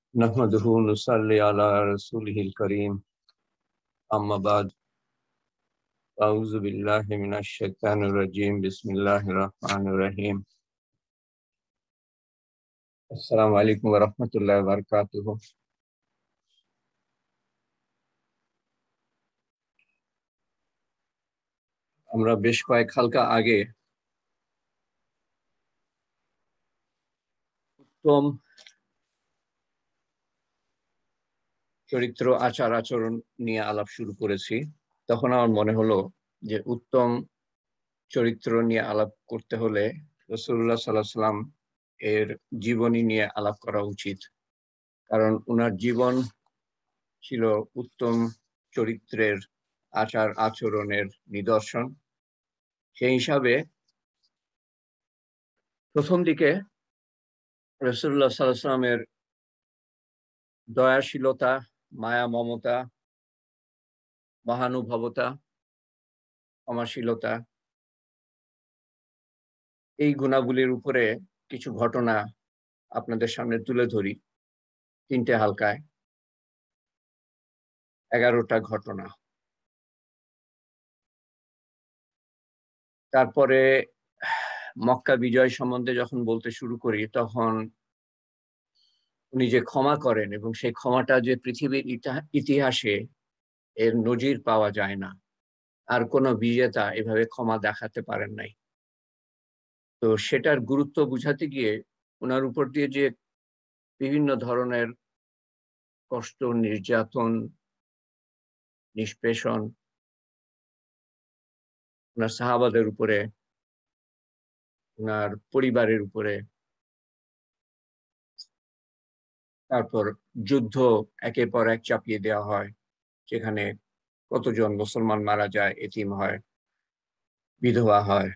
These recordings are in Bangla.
नहमदुहु नुसल्ली अला रसूलिहिल करीम अम्मा बाद अऊज़ु बिल्लाहि मिनश शैतानिर रजीम बिस्मिल्लाहिर रहमानिर रहीम अस्सलामु अलैकुम व रहमतुल्लाहि व बारकातुहू। আমরা বেশ কয়েক হালকা আগে উত্তম চরিত্র আচার আচরণ নিয়ে আলাপ শুরু করেছি। তখন আমার মনে হলো যে উত্তম চরিত্র নিয়ে আলাপ করতে হলে রাসূলুল্লাহ সাল্লাল্লাহু আলাইহি সাল্লাম এর জীবনী নিয়ে আলাপ করা উচিত, কারণ উনার জীবন ছিল উত্তম চরিত্রের আচার আচরণের নিদর্শন। সেই হিসাবে প্রথম দিকে রাসূলুল্লাহ সাল্লাল্লাহু আলাইহি সাল্লামের দয়াশীলতা, মায়া মমতা, মহানুভবতা, ক্ষমাশীলতা, এই গুণাবলীর উপরে কিছু ঘটনা আপনাদের সামনে তুলে ধরি। তিনটে হালকায় 11টা ঘটনা। তারপরে মক্কা বিজয় সম্বন্ধে যখন বলতে শুরু করি, তখন উনি যে ক্ষমা করেন এবং সেই ক্ষমাটা যে পৃথিবীর ইতিহাসে এর নজির পাওয়া যায় না, আর কোনো বিজেতা এভাবে ক্ষমা দেখাতে পারেন নাই। তো সেটার গুরুত্ব বুঝাতে গিয়ে ওনার উপর দিয়ে যে বিভিন্ন ধরনের কষ্ট, নির্যাতন, নিষ্পেষণ ওনার সাহাবাদের উপরে, ওনার পরিবারের উপরে, তারপর যুদ্ধ একের পর এক চাপিয়ে দেওয়া হয়, সেখানে কতজন মুসলমান মারা যায়, এতিম হয়, বিধবা হয়,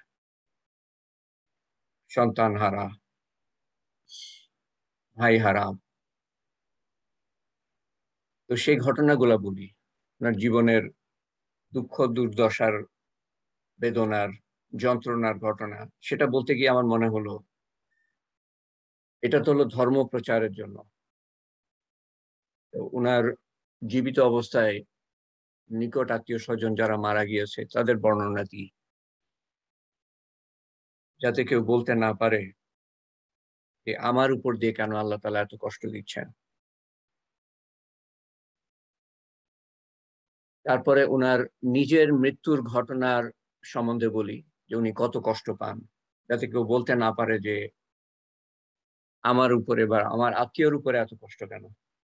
সন্তান হারা, ভাই হারা। তো সেই ঘটনাগুলো বলি, ওনার জীবনের দুঃখ দুর্দশার, বেদনার, যন্ত্রণার ঘটনা। সেটা বলতে গিয়ে আমার মনে হলো এটা তো হলো ধর্ম প্রচারের জন্য। তো উনার জীবিত অবস্থায় নিকট আত্মীয় স্বজন যারা মারা গিয়েছে তাদের বর্ণনা দিই, যাতে কেউ বলতে না পারে যে আমার উপর দিয়ে কেন আল্লাহ তাআলা এত কষ্ট দিচ্ছেন। তারপরে উনার নিজের মৃত্যুর ঘটনার সম্বন্ধে বলি, যে উনি কত কষ্ট পান, যাতে কেউ বলতে না পারে যে আমার উপরে বা আমার আত্মীয়র উপরে এত কষ্ট কেন।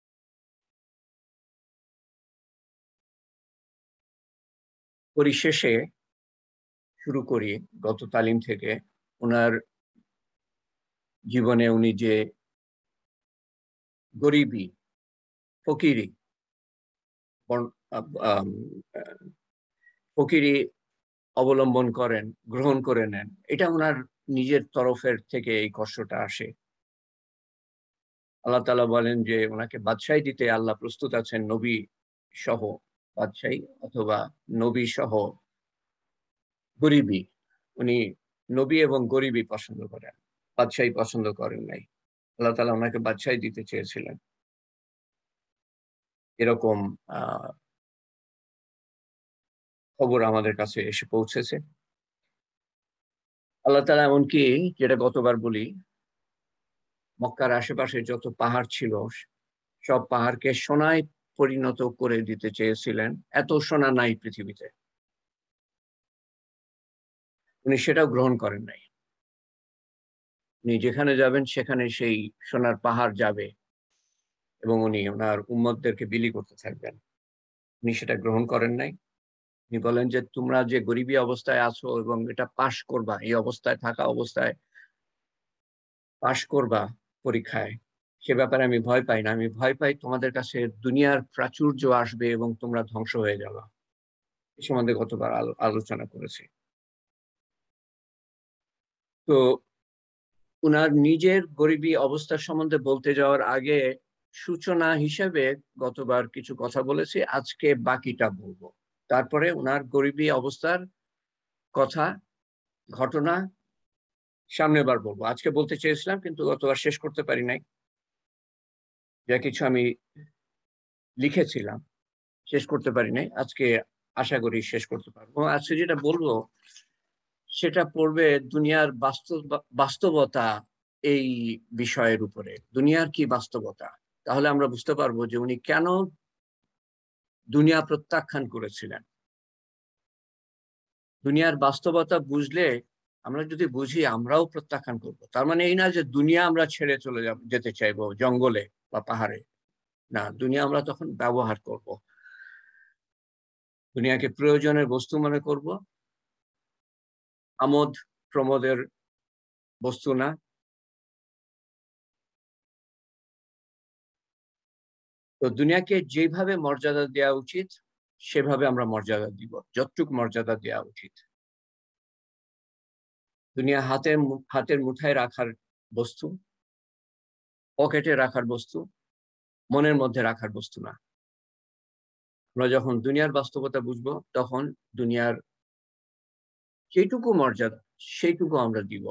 পরিশেষে শুরু করি গত তালিম থেকে, ওনার জীবনে উনি যে গরিবী, ফকিরি, ফকিরি অবলম্বন করেন, গ্রহণ করে নেন, এটা ওনার নিজের তরফের থেকে এই কষ্টটা আসে। আল্লাহ তাআলা বলেন যে ওনাকে বাদশাহী দিতে আল্লাহ প্রস্তুত আছেন, নবী সহ বাদশাহী অথবা নবী সহ গরিবী। উনি নবী এবং গরিবী পছন্দ করেন, বাদশাহী পছন্দ করেন নাই। আল্লাহ তাআলা ওনাকে বাদশাহী দিতে চেয়েছিলেন। এরকম খবর আমাদের কাছে এসে পৌঁছেছে। আল্লাহ তাআলা এমনকি, যেটা গতবার বলি, মক্কার আশেপাশে যত পাহাড় ছিল সব পাহাড়কে সোনায় পরিণত করে দিতে চেয়েছিলেন। এত সোনা নাই পৃথিবীতে, উনি সেটাও গ্রহণ করেন নাই। উনি যেখানে যাবেন সেখানে সেই সোনার পাহাড় যাবে এবং উনি ওনার উম্মতদেরকে বিলি করতে থাকবেন। উনি সেটা গ্রহণ করেন নাই। উনি বলেন যে তোমরা যে গরিবী অবস্থায় আছো এবং এটা পাশ করবা, এই অবস্থায় থাকা অবস্থায় পাশ করবা পরীক্ষায়, সে ব্যাপারে আমি ভয় পাই না। আমি ভয় পাই তোমাদের কাছে দুনিয়ার প্রাচুর্য আসবে এবং তোমরা ধ্বংস হয়ে যাবা। এ সম্বন্ধে গতবার আলোচনা করেছি। তো উনার নিজের গরিবী অবস্থার সম্বন্ধে বলতে যাওয়ার আগে সূচনা হিসেবে গতবার কিছু কথা বলেছি, আজকে বাকিটা বলবো। তারপরে উনার গরিবী অবস্থার কথা, ঘটনা সামনের বার বলবো। আজকে বলতে চেয়েছিলাম কিন্তু গতবার শেষ করতে পারি নাই। যা কিছু আমি লিখেছিলাম শেষ করতে পারি নাই, আজকে আশা করি শেষ করতে পারবো। আজকে যেটা বলবো সেটা পড়বে দুনিয়ার বাস্তবতা, এই বিষয়ের উপরে দুনিয়ার কি বাস্তবতা। তাহলে আমরা বুঝতে পারবো যে উনি কেন দুনিয়া প্রত্যাখ্যান করেছিলেন। দুনিয়ার বাস্তবতা বুঝলে, আমরা যদি বুঝি আমরাও প্রত্যাখ্যান করব। তার মানে এই না যে দুনিয়া আমরা ছেড়ে চলে যেতে চাইবো জঙ্গলে বা পাহাড়ে, না, দুনিয়া আমরা তখন ব্যবহার করব, দুনিয়াকে প্রয়োজনের বস্তু মনে করব, আমোদ প্রমোদের বস্তু না। তো দুনিয়াকে যেভাবে মর্যাদা দেওয়া উচিত সেভাবে আমরা মর্যাদা দিব, যতটুকু মর্যাদা দেওয়া উচিত। দুনিয়া হাতের মুঠায় রাখার বস্তু, পকেটে রাখার বস্তু, মনের মধ্যে রাখার বস্তু না। আমরা যখন দুনিয়ার বাস্তবতা বুঝবো তখন দুনিয়ার যেটুকু মর্যাদা সেইটুকু আমরা দিব।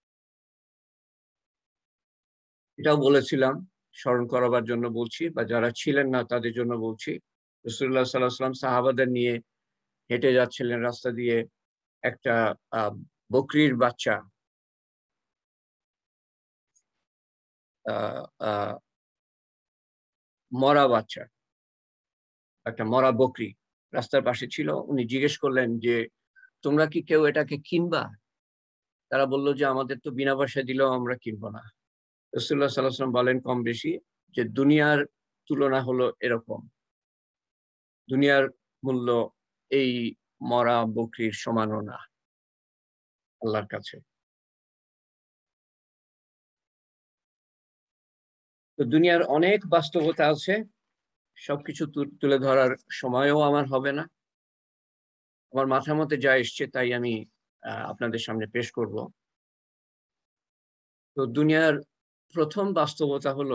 এটাও বলেছিলাম, স্মরণ করাবার জন্য বলছি, বা যারা ছিলেন না তাদের জন্য বলছি। রাসূলুল্লাহ সাল্লাল্লাহু আলাইহি ওয়াসাল্লাম সাহাবাদের নিয়ে হেঁটে যাচ্ছিলেন রাস্তা দিয়ে, একটা বকরির বাচ্চা, মরা বাচ্চা, একটা মরা বকরি রাস্তার পাশে ছিল। উনি জিজ্ঞেস করলেন যে তোমরা কি কেউ এটাকে কিনবা? তারা বলল যে আমাদের তো বিনা পয়সা দিলেও আমরা কিনবো না। রাসূলুল্লাহ সাল্লাল্লাহু আলাইহি ওয়াসাল্লাম বলেন কম বেশি যে দুনিয়ার তুলনা হলো এরকম, দুনিয়ার মূল্য এই মরা বকরির সমানও না আল্লাহর কাছে। তো দুনিয়ার অনেক বাস্তবতা আছে, সবকিছু তুলে ধরার সময়ও আমার হবে না। আমার মাথার মধ্যে যা এসছে তাই আমি আপনাদের সামনে পেশ করব। তো দুনিয়ার প্রথম বাস্তবতা হলো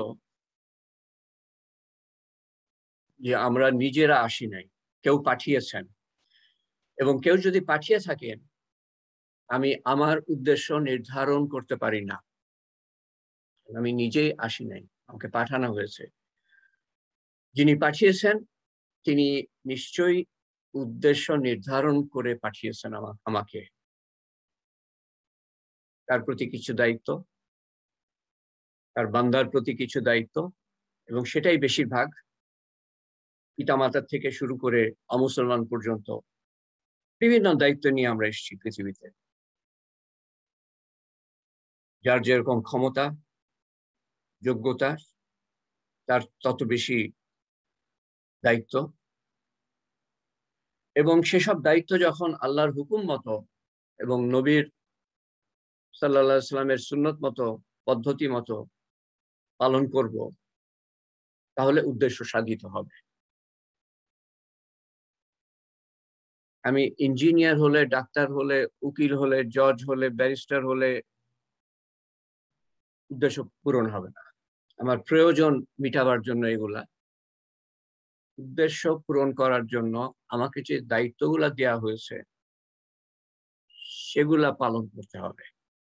যে আমরা নিজেরা আসি নাই, কেউ পাঠিয়েছেন, এবং কেউ যদি পাঠিয়ে থাকেন আমি আমার উদ্দেশ্য নির্ধারণ করতে পারি না। আমি নিজেই আসি নাই, আমাকে পাঠানো হয়েছে। যিনি পাঠিয়েছেন তিনি নিশ্চয়ই উদ্দেশ্য নির্ধারণ করে পাঠিয়েছেন আমাকে। তার প্রতি কিছু দায়িত্ব, তার বান্দার প্রতি কিছু দায়িত্ব, এবং সেটাই বেশিরভাগ। পিতামাতার থেকে শুরু করে অমুসলমান পর্যন্ত বিভিন্ন দায়িত্ব নিয়ে আমরা এসেছি পৃথিবীতে। যার যেরকম ক্ষমতা যোগ্যতা তার তত বেশি দায়িত্ব, এবং সেসব দায়িত্ব যখন আল্লাহর হুকুম মতো এবং নবীর সাল্লাল্লাহু আলাইহি ওয়াসাল্লামের সুন্নত মতো, পদ্ধতি মতো পালন করব, তাহলে উদ্দেশ্য সাধিত হবে। আমি ইঞ্জিনিয়ার হলে, ডাক্তার হলে, উকিল হলে, জজ হলে, ব্যারিস্টার হলে উদ্দেশ্য পূরণ হবে না। আমার প্রয়োজন মিটাবার জন্য এগুলা, উদ্দেশ্য পূরণ করার জন্য আমাকে যে দায়িত্বগুলা দেওয়া হয়েছে সেগুলা পালন করতে হবে।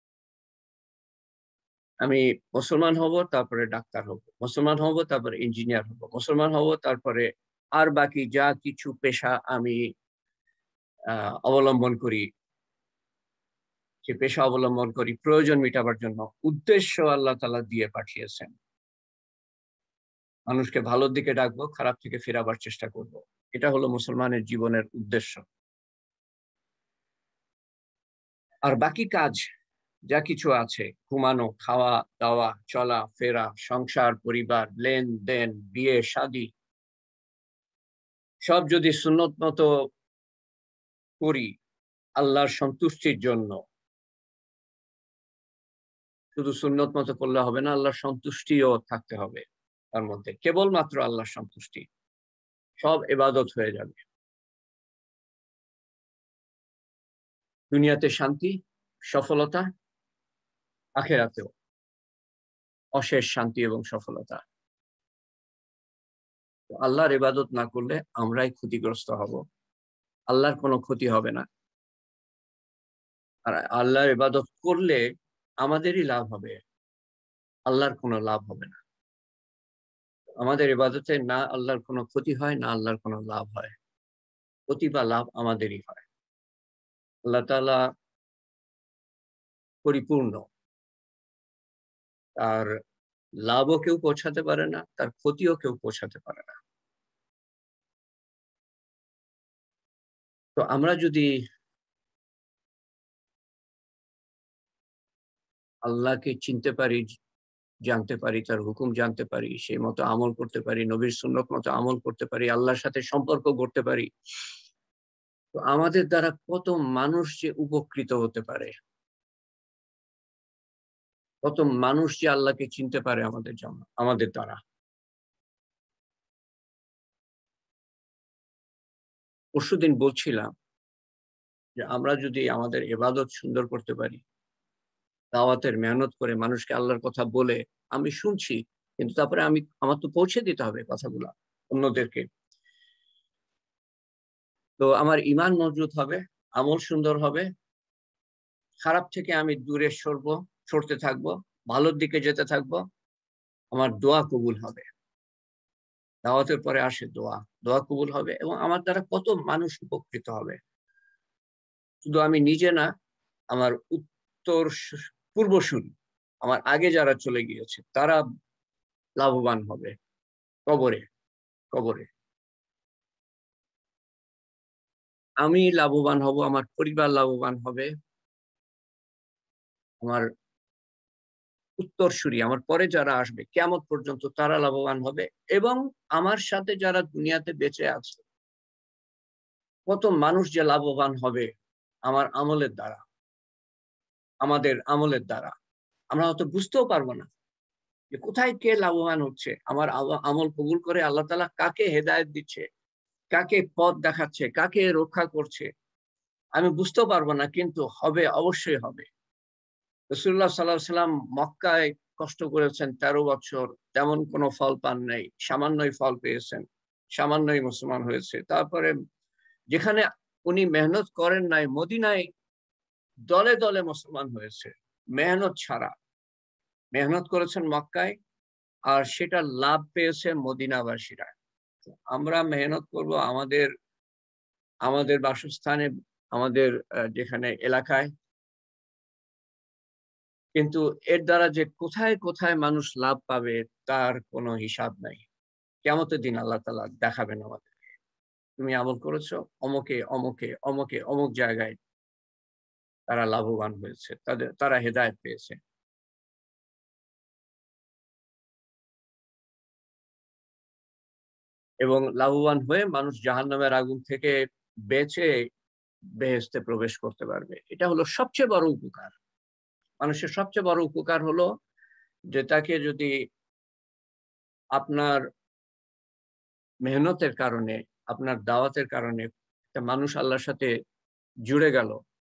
আমি মুসলমান হব, তারপরে ডাক্তার হব, মুসলমান হব তারপরে ইঞ্জিনিয়ার হব, মুসলমান হব তারপরে আর বাকি যা কিছু পেশা আমি অবলম্বন করি, সে পেশা অবলম্বন করি প্রয়োজন মিটাবার জন্য। উদ্দেশ্য আল্লাহ তাআলা দিয়ে পাঠিয়েছেন, মানুষকে ভালোর দিকে ডাকবো, খারাপ থেকে ফেরাবার চেষ্টা করব। এটা হলো মুসলমানের জীবনের উদ্দেশ্য। আর বাকি কাজ যা কিছু আছে, ঘুমানো, খাওয়া দাওয়া, চলা ফেরা, সংসার পরিবার, লেনদেন, বিয়ে শাদী, সব যদি সুন্নত মতো করি আল্লাহর সন্তুষ্টির জন্য, শুধু সুন্নত মতো করলে হবে না, আল্লাহর সন্তুষ্টিও থাকতে হবে তার মধ্যে, কেবলমাত্র আল্লাহর সন্তুষ্টি, সব ইবাদত হয়ে যাবে। দুনিয়াতে শান্তি, সফলতা, আখিরাতেও অশেষ শান্তি এবং সফলতা। আল্লাহর ইবাদত না করলে আমরাই ক্ষতিগ্রস্ত হব, আল্লাহর কোনো ক্ষতি হবে না। আর আল্লাহর ইবাদত করলে আমাদেরই লাভ হবে, আল্লাহর কোনো লাভ হবে না। আমাদের ইবাদতে না আল্লাহর কোনো ক্ষতি হয়, না আল্লাহর কোনো লাভ হয়। ক্ষতি বা লাভ আমাদেরই হয়। আল্লাহ তাআলা পরিপূর্ণ। তার লাভও কেউ পৌঁছাতে পারে না, তার ক্ষতিও কেউ পৌঁছাতে পারে না। তো আমরা যদি আল্লাহকে চিনতে পারি, জানতে পারি, তার হুকুম জানতে পারি, সেই মতো আমল করতে পারি, নবীর সুন্নত মতো আমল করতে পারি, আল্লাহর সাথে সম্পর্ক গড়তে পারি, তো আমাদের দ্বারা কত মানুষ যে উপকৃত হতে পারে, কত মানুষ যে আল্লাহকে চিনতে পারে আমাদের জন্য, আমাদের দ্বারা। পরশুদিন বলছিলাম যে আমরা যদি আমাদের ইবাদত সুন্দর করতে পারি, দাওয়াতের মেহনত করে মানুষকে আল্লাহর কথা বলে, আমি শুনছি কিন্তু তারপরে আমার তো পৌঁছে দিতে হবে কথাগুলা অন্যদেরকে। তো আমার ঈমান মজবুত হবে, আমল সুন্দর হবে, খারাপ থেকে আমি দূরে সরতে থাকবো, ভালোর দিকে যেতে থাকবো, আমার দোয়া কবুল হবে। দাওয়াতের পরে আসে দোয়া, দোয়া কবুল হবে এবং আমার দ্বারা কত মানুষ উপকৃত হবে। শুধু আমি নিজে না, আমার পূর্বসূরি, আমার আগে যারা চলে গিয়েছে তারা লাভবান হবে কবরে। কবরে আমি লাভবান হব, আমার পরিবার লাভবান হবে, আমার উত্তরসূরি, আমার পরে যারা আসবে কিয়ামত পর্যন্ত তারা লাভবান হবে, এবং আমার সাথে যারা দুনিয়াতে বেঁচে আছে কত মানুষ যে লাভবান হবে আমার আমলের দ্বারা, আমাদের আমলের দ্বারা। আমরা হয়তো বুঝতেও পারবো না যে কোথায় কে লাভবান হচ্ছে। আমার আমল কবুল করে আল্লাহ তাআলা কাকে হেদায়েত দিচ্ছে, কাকে পথ দেখাচ্ছে, কাকে রক্ষা করছে, আমি বুঝতেও পারবো না, কিন্তু হবে, অবশ্যই হবে। রাসূলুল্লাহ সাল্লাল্লাহু আলাইহি ওয়াসাল্লাম মক্কায় কষ্ট করেছেন 13 বছর, তেমন কোনো ফল পান নাই, সামান্যই ফল পেয়েছেন, সামান্যই মুসলমান হয়েছে। তারপরে যেখানে উনি মেহনত করেন নাই, মদিনায় দলে দলে মুসলমান হয়েছে মেহনত ছাড়া। মেহনত করেছেন মক্কায়, আর সেটা লাভ পেয়েছে মদিনাবাসীরা। আমরা মেহনত করব আমাদের আমাদের বাসস্থানে, আমাদের যেখানে এলাকায়, কিন্তু এর দ্বারা যে কোথায় কোথায় মানুষ লাভ পাবে তার কোনো হিসাব নাই। কিয়ামতের দিন আল্লাহ তাআলা দেখাবেন আমাদের, তুমি আমল করেছো, অমুকে অমুকে অমুকে অমুক জায়গায় তারা লাভবান হয়েছে, তারা হেদায়েত পেয়েছে। এবং লাভবান হয়ে মানুষ জাহান্নামের আগুন থেকে বেঁচে বেহেশতে প্রবেশ করতে পারবে। এটা হলো সবচেয়ে বড় উপকার। মানুষের সবচেয়ে বড় উপকার হলো যে তাকে যদি আপনার মেহনতের কারণে, আপনার দাওয়াতের কারণে একটা মানুষ আল্লাহর সাথে জুড়ে গেল,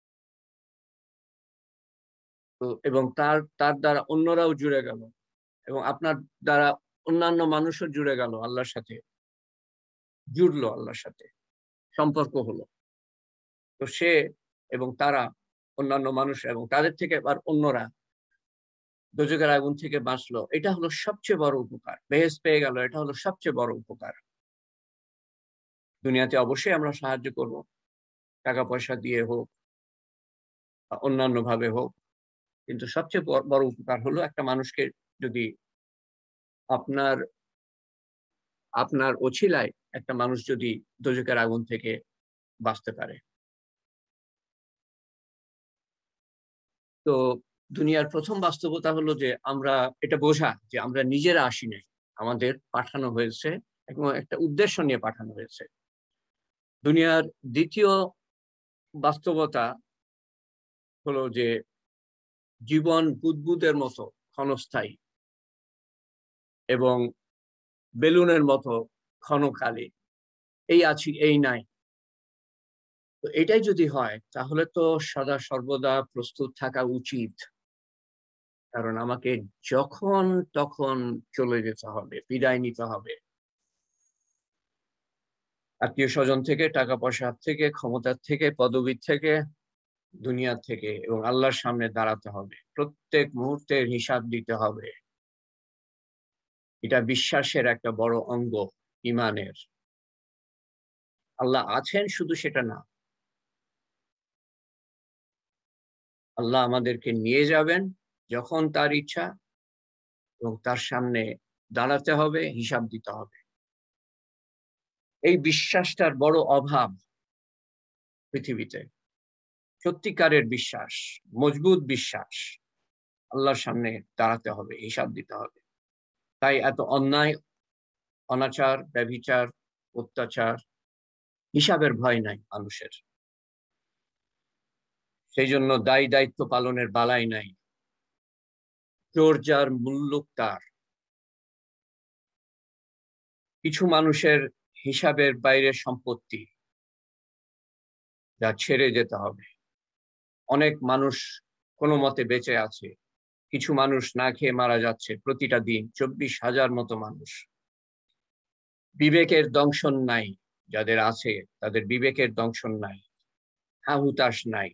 তো এবং তার তার দ্বারা অন্যরাও জুড়ে গেল, এবং আপনার দ্বারা অন্যান্য মানুষও জুড়ে গেল আল্লাহর সাথে, জুড়লো আল্লাহর সাথে, সম্পর্ক হলো। তো সে এবং তারা, অন্যান্য মানুষ এবং তাদের থেকে আবার অন্যরা দোজখের আগুন থেকে বাঁচলো। এটা হলো সবচেয়ে বড় উপকার। বেহেশত পেয়ে গেল, এটা হলো সবচেয়ে বড় উপকার। দুনিয়াতে অবশ্যই আমরা সাহায্য করব, টাকা পয়সা দিয়ে হোক বা অন্যান্য ভাবে হোক, কিন্তু সবচেয়ে বড় উপকার হলো একটা মানুষকে যদি আপনার আপনার ওছিলায় একটা মানুষ যদি দোজখের আগুন থেকে বাঁচতে পারে। তো দুনিয়ার প্রথম বাস্তবতা হলো যে আমরা এটা বোঝা যে আমরা নিজেরা আসি নাই, আমাদের পাঠানো হয়েছে এবং একটা উদ্দেশ্য নিয়ে পাঠানো হয়েছে। দুনিয়ার দ্বিতীয় বাস্তবতা হলো যে জীবন বুদবুদের মতো ক্ষণস্থায়ী এবং বেলুনের মতো ক্ষণকালী, এই আছি এই নাই। তো এটাই যদি হয় তাহলে তো সদা সর্বদা প্রস্তুত থাকা উচিত, কারণ আমাকে যখন তখন চলে যেতে হবে, বিদায় নিতে হবে। আত্মীয় স্বজন থেকে, টাকা পয়সার থেকে, ক্ষমতার থেকে, পদবীর থেকে, দুনিয়া থেকে, এবং আল্লাহর সামনে দাঁড়াতে হবে, প্রত্যেক মুহূর্তের হিসাব দিতে হবে। এটা বিশ্বাসের একটা বড় অঙ্গ, ঈমানের। আল্লাহ আছেন শুধু সেটা না, আল্লাহ আমাদেরকে নিয়ে যাবেন যখন তার ইচ্ছা, এবং তার সামনে দাঁড়াতে হবে, হিসাব দিতে হবে। এই বিশ্বাসটার বড় অভাব পৃথিবীতে। সত্যিকারের বিশ্বাস, মজবুত বিশ্বাস, আল্লাহর সামনে দাঁড়াতে হবে, হিসাব দিতে হবে। তাই এত অন্যায়, অনাচার, ব্যভিচার, অত্যাচার, হিসাবের ভয় নাই মানুষের। সেই জন্য দায়ী দায়িত্ব পালনের বালাই নাই। চোর যার মুল্লুক তার। কিছু মানুষের হিসাবের বাইরে সম্পত্তি, যা ছেড়ে যেতে হবে। অনেক মানুষ কোনো মতে বেঁচে আছে, কিছু মানুষ না খেয়ে মারা যাচ্ছে প্রতিটা দিন, 24,000 মতো মানুষ। বিবেকের দংশন নাই যাদের আছে, তাদের বিবেকের দংশন নাই, হাহুতাশ নাই।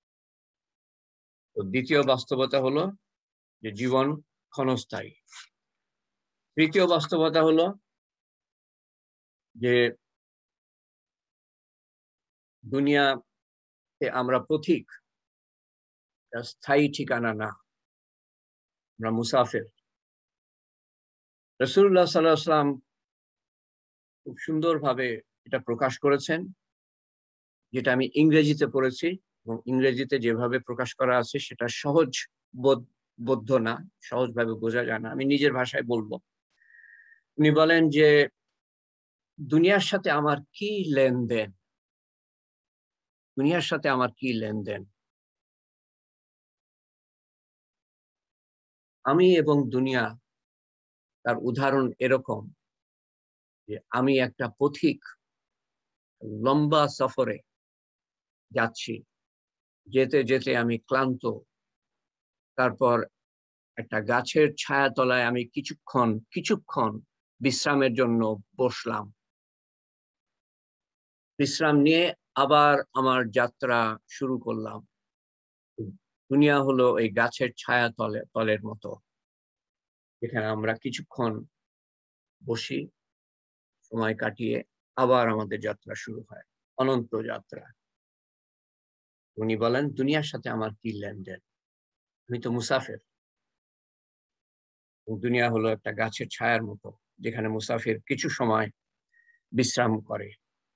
তো দ্বিতীয় বাস্তবতা হলো যে জীবন ক্ষণস্থায়ী। তৃতীয় বাস্তবতা হলো যে দুনিয়াতে আমরা পথিক, স্থায়ী ঠিকানা না, আমরা মুসাফির। রাসূলুল্লাহ সাল্লাল্লাহু আলাইহি ওয়াসাল্লাম খুব সুন্দরভাবে এটা প্রকাশ করেছেন, যেটা আমি ইংরেজিতে পড়েছি, এবং ইংরেজিতে যেভাবে প্রকাশ করা আছে সেটা সহজ বোধ্য না, সহজভাবে বোঝা যায় না। আমি নিজের ভাষায় বলবো। উনি বলেন যে দুনিয়ার সাথে আমার কি লেনদেন, দুনিয়ার সাথে আমার কি লেনদেন। আমি এবং দুনিয়া, তার উদাহরণ এরকম যে আমি একটা পথিক, লম্বা সফরে যাচ্ছি, যেতে যেতে আমি ক্লান্ত, তারপর একটা গাছের ছায়াতলায় আমি কিছুক্ষণ বিশ্রামের জন্য বসলাম। বিশ্রাম নিয়ে আবার আমার যাত্রা শুরু করলাম। দুনিয়া হলো এই গাছের ছায়া তলের মতো, যেখানে আমরা কিছুক্ষণ বসি, সময় কাটিয়ে আবার আমাদের যাত্রা শুরু হয়, অনন্ত যাত্রা। উনি বলেন দুনিয়ার সাথে আমার কি লেনদেন, আমি তো মুসাফির। দুনিয়া হলো একটা গাছের ছায়ার মতো, যেখানে মুসাফির কিছু সময় বিশ্রাম করে।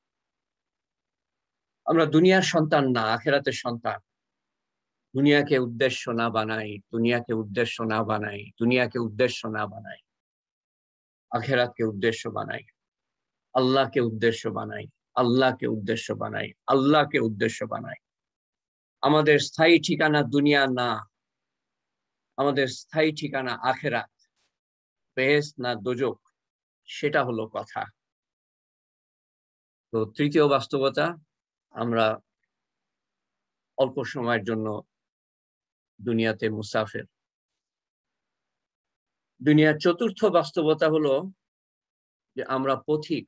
আমরা দুনিয়ার সন্তান না, আখেরাতের সন্তান। দুনিয়াকে উদ্দেশ্য না বানাই, দুনিয়াকে উদ্দেশ্য না বানাই, দুনিয়াকে উদ্দেশ্য না বানাই, আখেরাতকে উদ্দেশ্য বানাই, আল্লাহকে উদ্দেশ্য বানাই, আল্লাহকে উদ্দেশ্য বানাই, আল্লাহকে উদ্দেশ্য বানাই। আমাদের স্থায়ী ঠিকানা দুনিয়া না, আমাদের স্থায়ী ঠিকানা আখেরাত। বেহেশত না দোজখ, সেটা হলো কথা। তো তৃতীয় বাস্তবতা, আমরা অল্প সময়ের জন্য দুনিয়াতে মুসাফির। দুনিয়ার চতুর্থ বাস্তবতা হলো যে আমরা পথিক।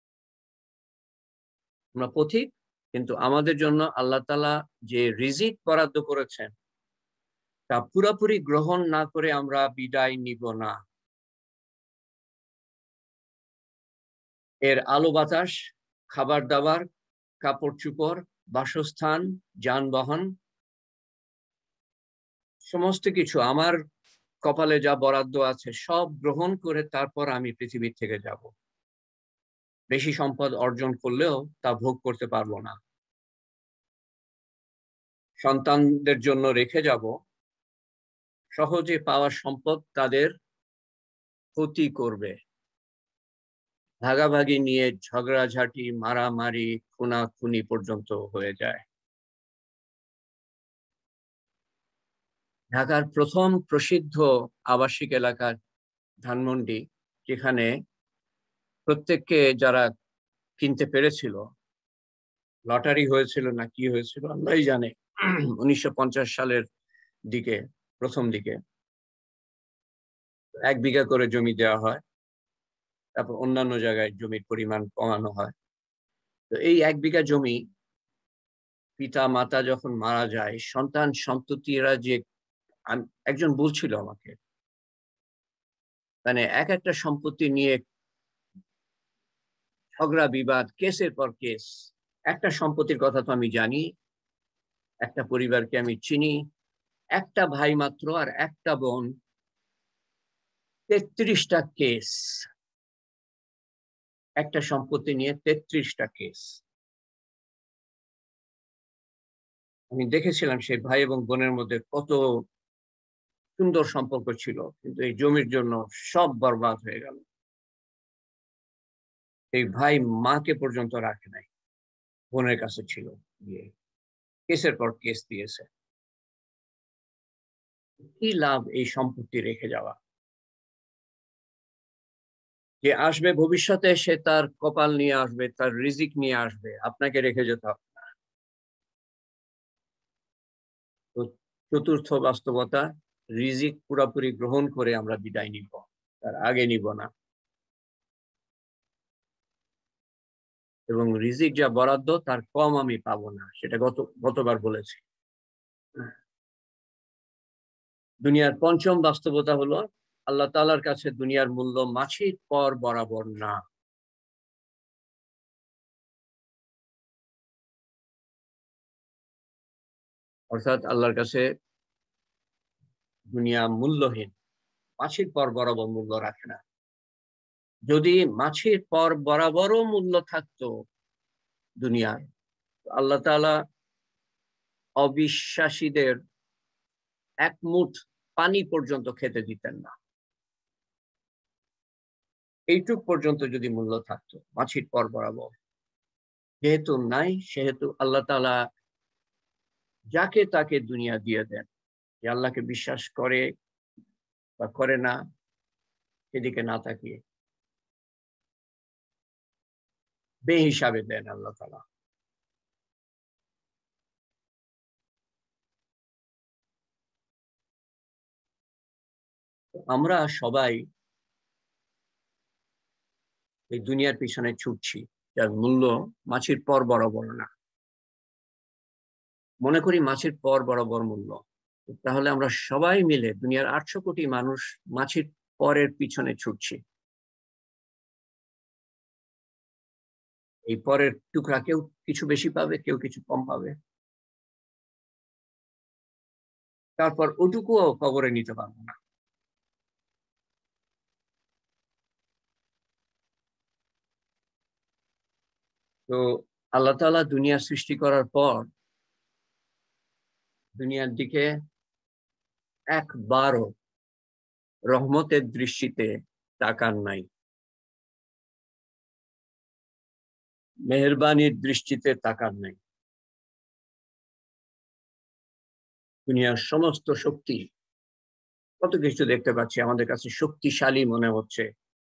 আমরা পথিক, কিন্তু আমাদের জন্য আল্লাহ তাআলা যে রিজিক বরাদ্দ করেছেন তা পুরোপুরি গ্রহণ না করে আমরা বিদায় নিব না। এর আলো বাতাস, খাবার দাবার, কাপড় চোপড়, বাসস্থান, যানবাহন, সমস্ত কিছু আমার কপালে যা বরাদ্দ আছে সব গ্রহণ করে তারপর আমি পৃথিবী থেকে যাব। বেশি সম্পদ অর্জন করলেও তা ভোগ করতে পারবো না। সন্তানদের জন্য রেখে যাব, সহজে পাওয়া সম্পদ তাদের ক্ষতি করবে। ভাগাভাগি নিয়ে ঝগড়াঝাটি, মারামারি, খুনাখুনি পর্যন্ত হয়ে যায়। ঢাকার প্রথম প্রসিদ্ধ আবাসিক এলাকা ধানমন্ডি, যেখানে প্রত্যেককে যারা কিনতে পেরেছিল, লটারি হয়েছিল না কি হয়েছিল আল্লাহই জানে, 1950 সালের দিকে, প্রথম দিকে 1 বিঘা করে জমি দেওয়া হয়, তারপর অন্যান্য জায়গায় জমির পরিমাণ কমানো হয়। তো এই 1 বিঘা জমি পিতা মাতা যখন মারা যায়, সন্তান সন্ততিরা যে, একজন বলছিল আমাকে, মানে এক একটা সম্পত্তি নিয়ে ঝগড়া বিবাদ, কেসের পর কেস। একটা সম্পত্তির কথা তো আমি জানি, একটা পরিবারকে আমি চিনি, একটা ভাই মাত্র আর একটা বোন, 33টা কেস। একটা সম্পত্তি নিয়ে 33টা কেস। আমি দেখেছিলাম সেই ভাই এবং বোনের মধ্যে কত সুন্দর সম্পর্ক ছিল, কিন্তু এই জমির জন্য সব বরবাদ হয়ে গেল। এই ভাই মাকে পর্যন্ত রাখে নাই, বোনের কাছে ছিল, দিয়ে কেসের পর কেস দিয়েছে। কি লাভ এই সম্পত্তি রেখে যাওয়া? যে আসবে ভবিষ্যতে সে তার কপাল নিয়ে আসবে, তার রিজিক নিয়ে আসবে, আপনাকে রেখে যেতে হবে। তো চতুর্থ বাস্তবতা, রিজিক পুরোপুরি গ্রহণ করে আমরা বিদায় নিব, তার আগে নিব না। এবং রিজিক যা বরাদ্দ তার কম আমি পাবো না, সেটা গতবার বলেছি। দুনিয়ার পঞ্চম বাস্তবতা হলো, আল্লাহ তাআলার কাছে দুনিয়ার মূল্য মাছির পর বরাবর না। অর্থাৎ আল্লাহর কাছে দুনিয়া মূল্যহীন, মাছির পর বরাবর মূল্য রাখে না। যদি মাছির পর বরাবরও মূল্য থাকতো দুনিয়ায়, আল্লাহ তাআলা অবিশ্বাসীদের এক মুঠ পানি পর্যন্ত খেতে দিতেন না। এইটুক পর্যন্ত যদি মূল্য থাকতো মাছির পর বরাবর, যেহেতু নাই, সেহেতু আল্লাহ তাআলা যাকে তাকে দুনিয়া দিয়ে দেন। যে আল্লাহকে বিশ্বাস করে বা করে না, সেদিকে না তাকিয়ে বেহিসাবে দেন আল্লাহ তাআলা। আমরা সবাই এই দুনিয়ার পিছনে ছুটছি, যার মূল্য মাছির পর বরাবর না। মনে করি মাছির পর বরাবর মূল্য, তাহলে আমরা সবাই মিলে দুনিয়ার 800 কোটি মানুষ মাছির পরের পিছনে ছুটছি। এই পরের টুকরা কেউ কিছু বেশি পাবে, কেউ কিছু কম পাবে। তারপর ওটুকুও কবরে নিতে পারবো না। তো আল্লাহ তাআলা দুনিয়া সৃষ্টি করার পর দুনিয়ার দিকে একবারও রহমতের দৃষ্টিতে তাকান নাই, মেহেরবানির দৃষ্টিতে তাকান নাই। দুনিয়ার সমস্ত শক্তি, কত কিছু দেখতে পাচ্ছি, আমাদের কাছে শক্তিশালী মনে হচ্ছে।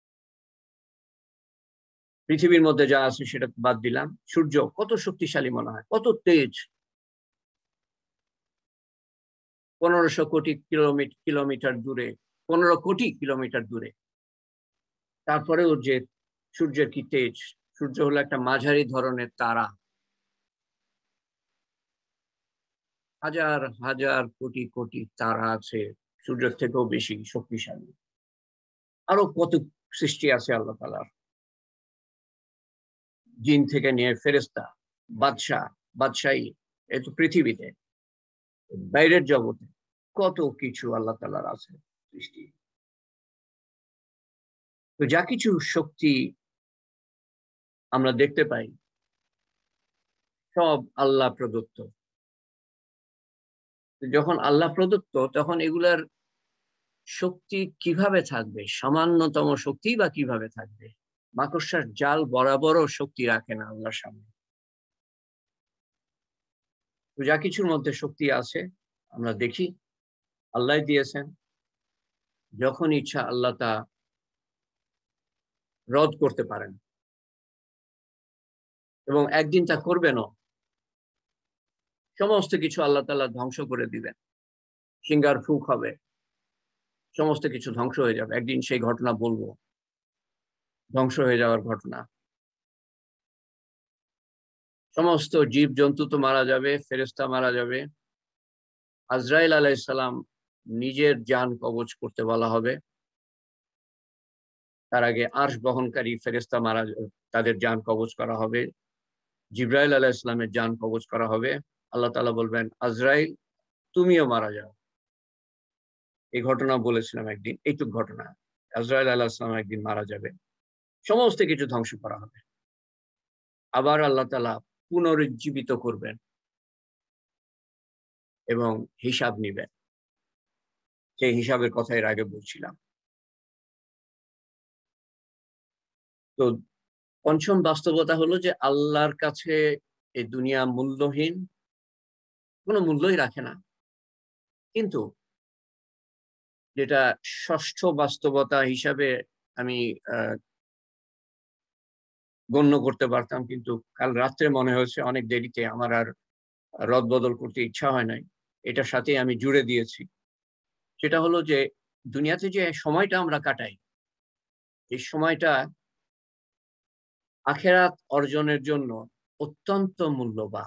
পৃথিবীর মধ্যে যা আছে সেটা বাদ দিলাম, সূর্য কত শক্তিশালী মনে হয়, কত তেজ, 1500 কোটি কিলোমিটার দূরে, 15 কোটি কিলোমিটার দূরে। তারপরেও যে সূর্যের কি তেজ! সূর্য হলো একটা মাঝারি ধরনের তারা, হাজার হাজার কোটি কোটি তারা আছে, সূর্যের থেকেও বেশি শক্তিশালী। আরো কত সৃষ্টি আছে আল্লাহ তাআলার, জিন থেকে নিয়ে ফেরেশতা, বাদশাহ, বাদশাহী, এই তো পৃথিবীতে, বাইরের জগতে কত কিছু আল্লাহ তাআলার আছে সৃষ্টি। তো যা কিছু শক্তি আমরা দেখতে পাই, সব আল্লাহ প্রদত্ত। যখন আল্লাহ প্রদত্ত, তখন এগুলার শক্তি কিভাবে থাকবে? সামান্যতম শক্তি বা কিভাবে থাকবে? মাকড়সার জাল বরাবরও শক্তি রাখে না আল্লাহর সামনে। তো যা কিছুর মধ্যে শক্তি আছে আমরা দেখি, আল্লাহ দিয়েছেন। যখন ইচ্ছা আল্লাহ তা রদ করতে পারেন, এবং একদিন তা করবেনও। সমস্ত কিছু আল্লাহ তাআলা ধ্বংস করে দিবেন, সিঙ্গার ফুক হবে, সমস্ত কিছু ধ্বংস হয়ে যাবে। একদিন সেই ঘটনা বলবো, ধ্বংস হয়ে যাওয়ার ঘটনা। সমস্ত জীব জন্তু তো মারা যাবে, ফেরেশতা মারা যাবে, আজরাইল আলাইহিস সালাম নিজের জান কবজ করতে বলা হবে। তার আগে আরশ বহনকারী ফেরেশতা তাদের জান কবজ করা হবে, জিবরাইল আলাইহিস সালামের জান কবজ করা হবে। আল্লাহ তাআলা বলবেন, আজরাইল তুমিও মারা যাও। এই ঘটনা বলেছিলাম একদিন, এইটুক ঘটনা। আজরাইল আলাইহিস সালাম একদিন মারা যাবে, সমস্ত কিছু ধ্বংস করা হবে। আবার আল্লাহ তাআলা পুনরুজ্জীবিত করবেন এবং হিসাব নিবেন। সেই হিসাবের কথা এর আগে বলছিলাম। তো পঞ্চম বাস্তবতা হলো যে আল্লাহর কাছে এই দুনিয়া মূল্যহীন, কোনো মূল্যই রাখে না। কিন্তু যেটা ষষ্ঠ বাস্তবতা হিসাবে আমি গণ্য করতে পারতাম, কিন্তু কাল রাত্রে মনে হয়েছে অনেক দেরিতে আমার আর রদবদল করতে ইচ্ছা হয় নাই, এটার সাথে আমি জুড়ে দিয়েছি। সেটা হলো যে দুনিয়াতে যে সময়টা আমরা কাটাই, এই সময়টা আখিরাত অর্জনের জন্য অত্যন্ত মূল্যবান।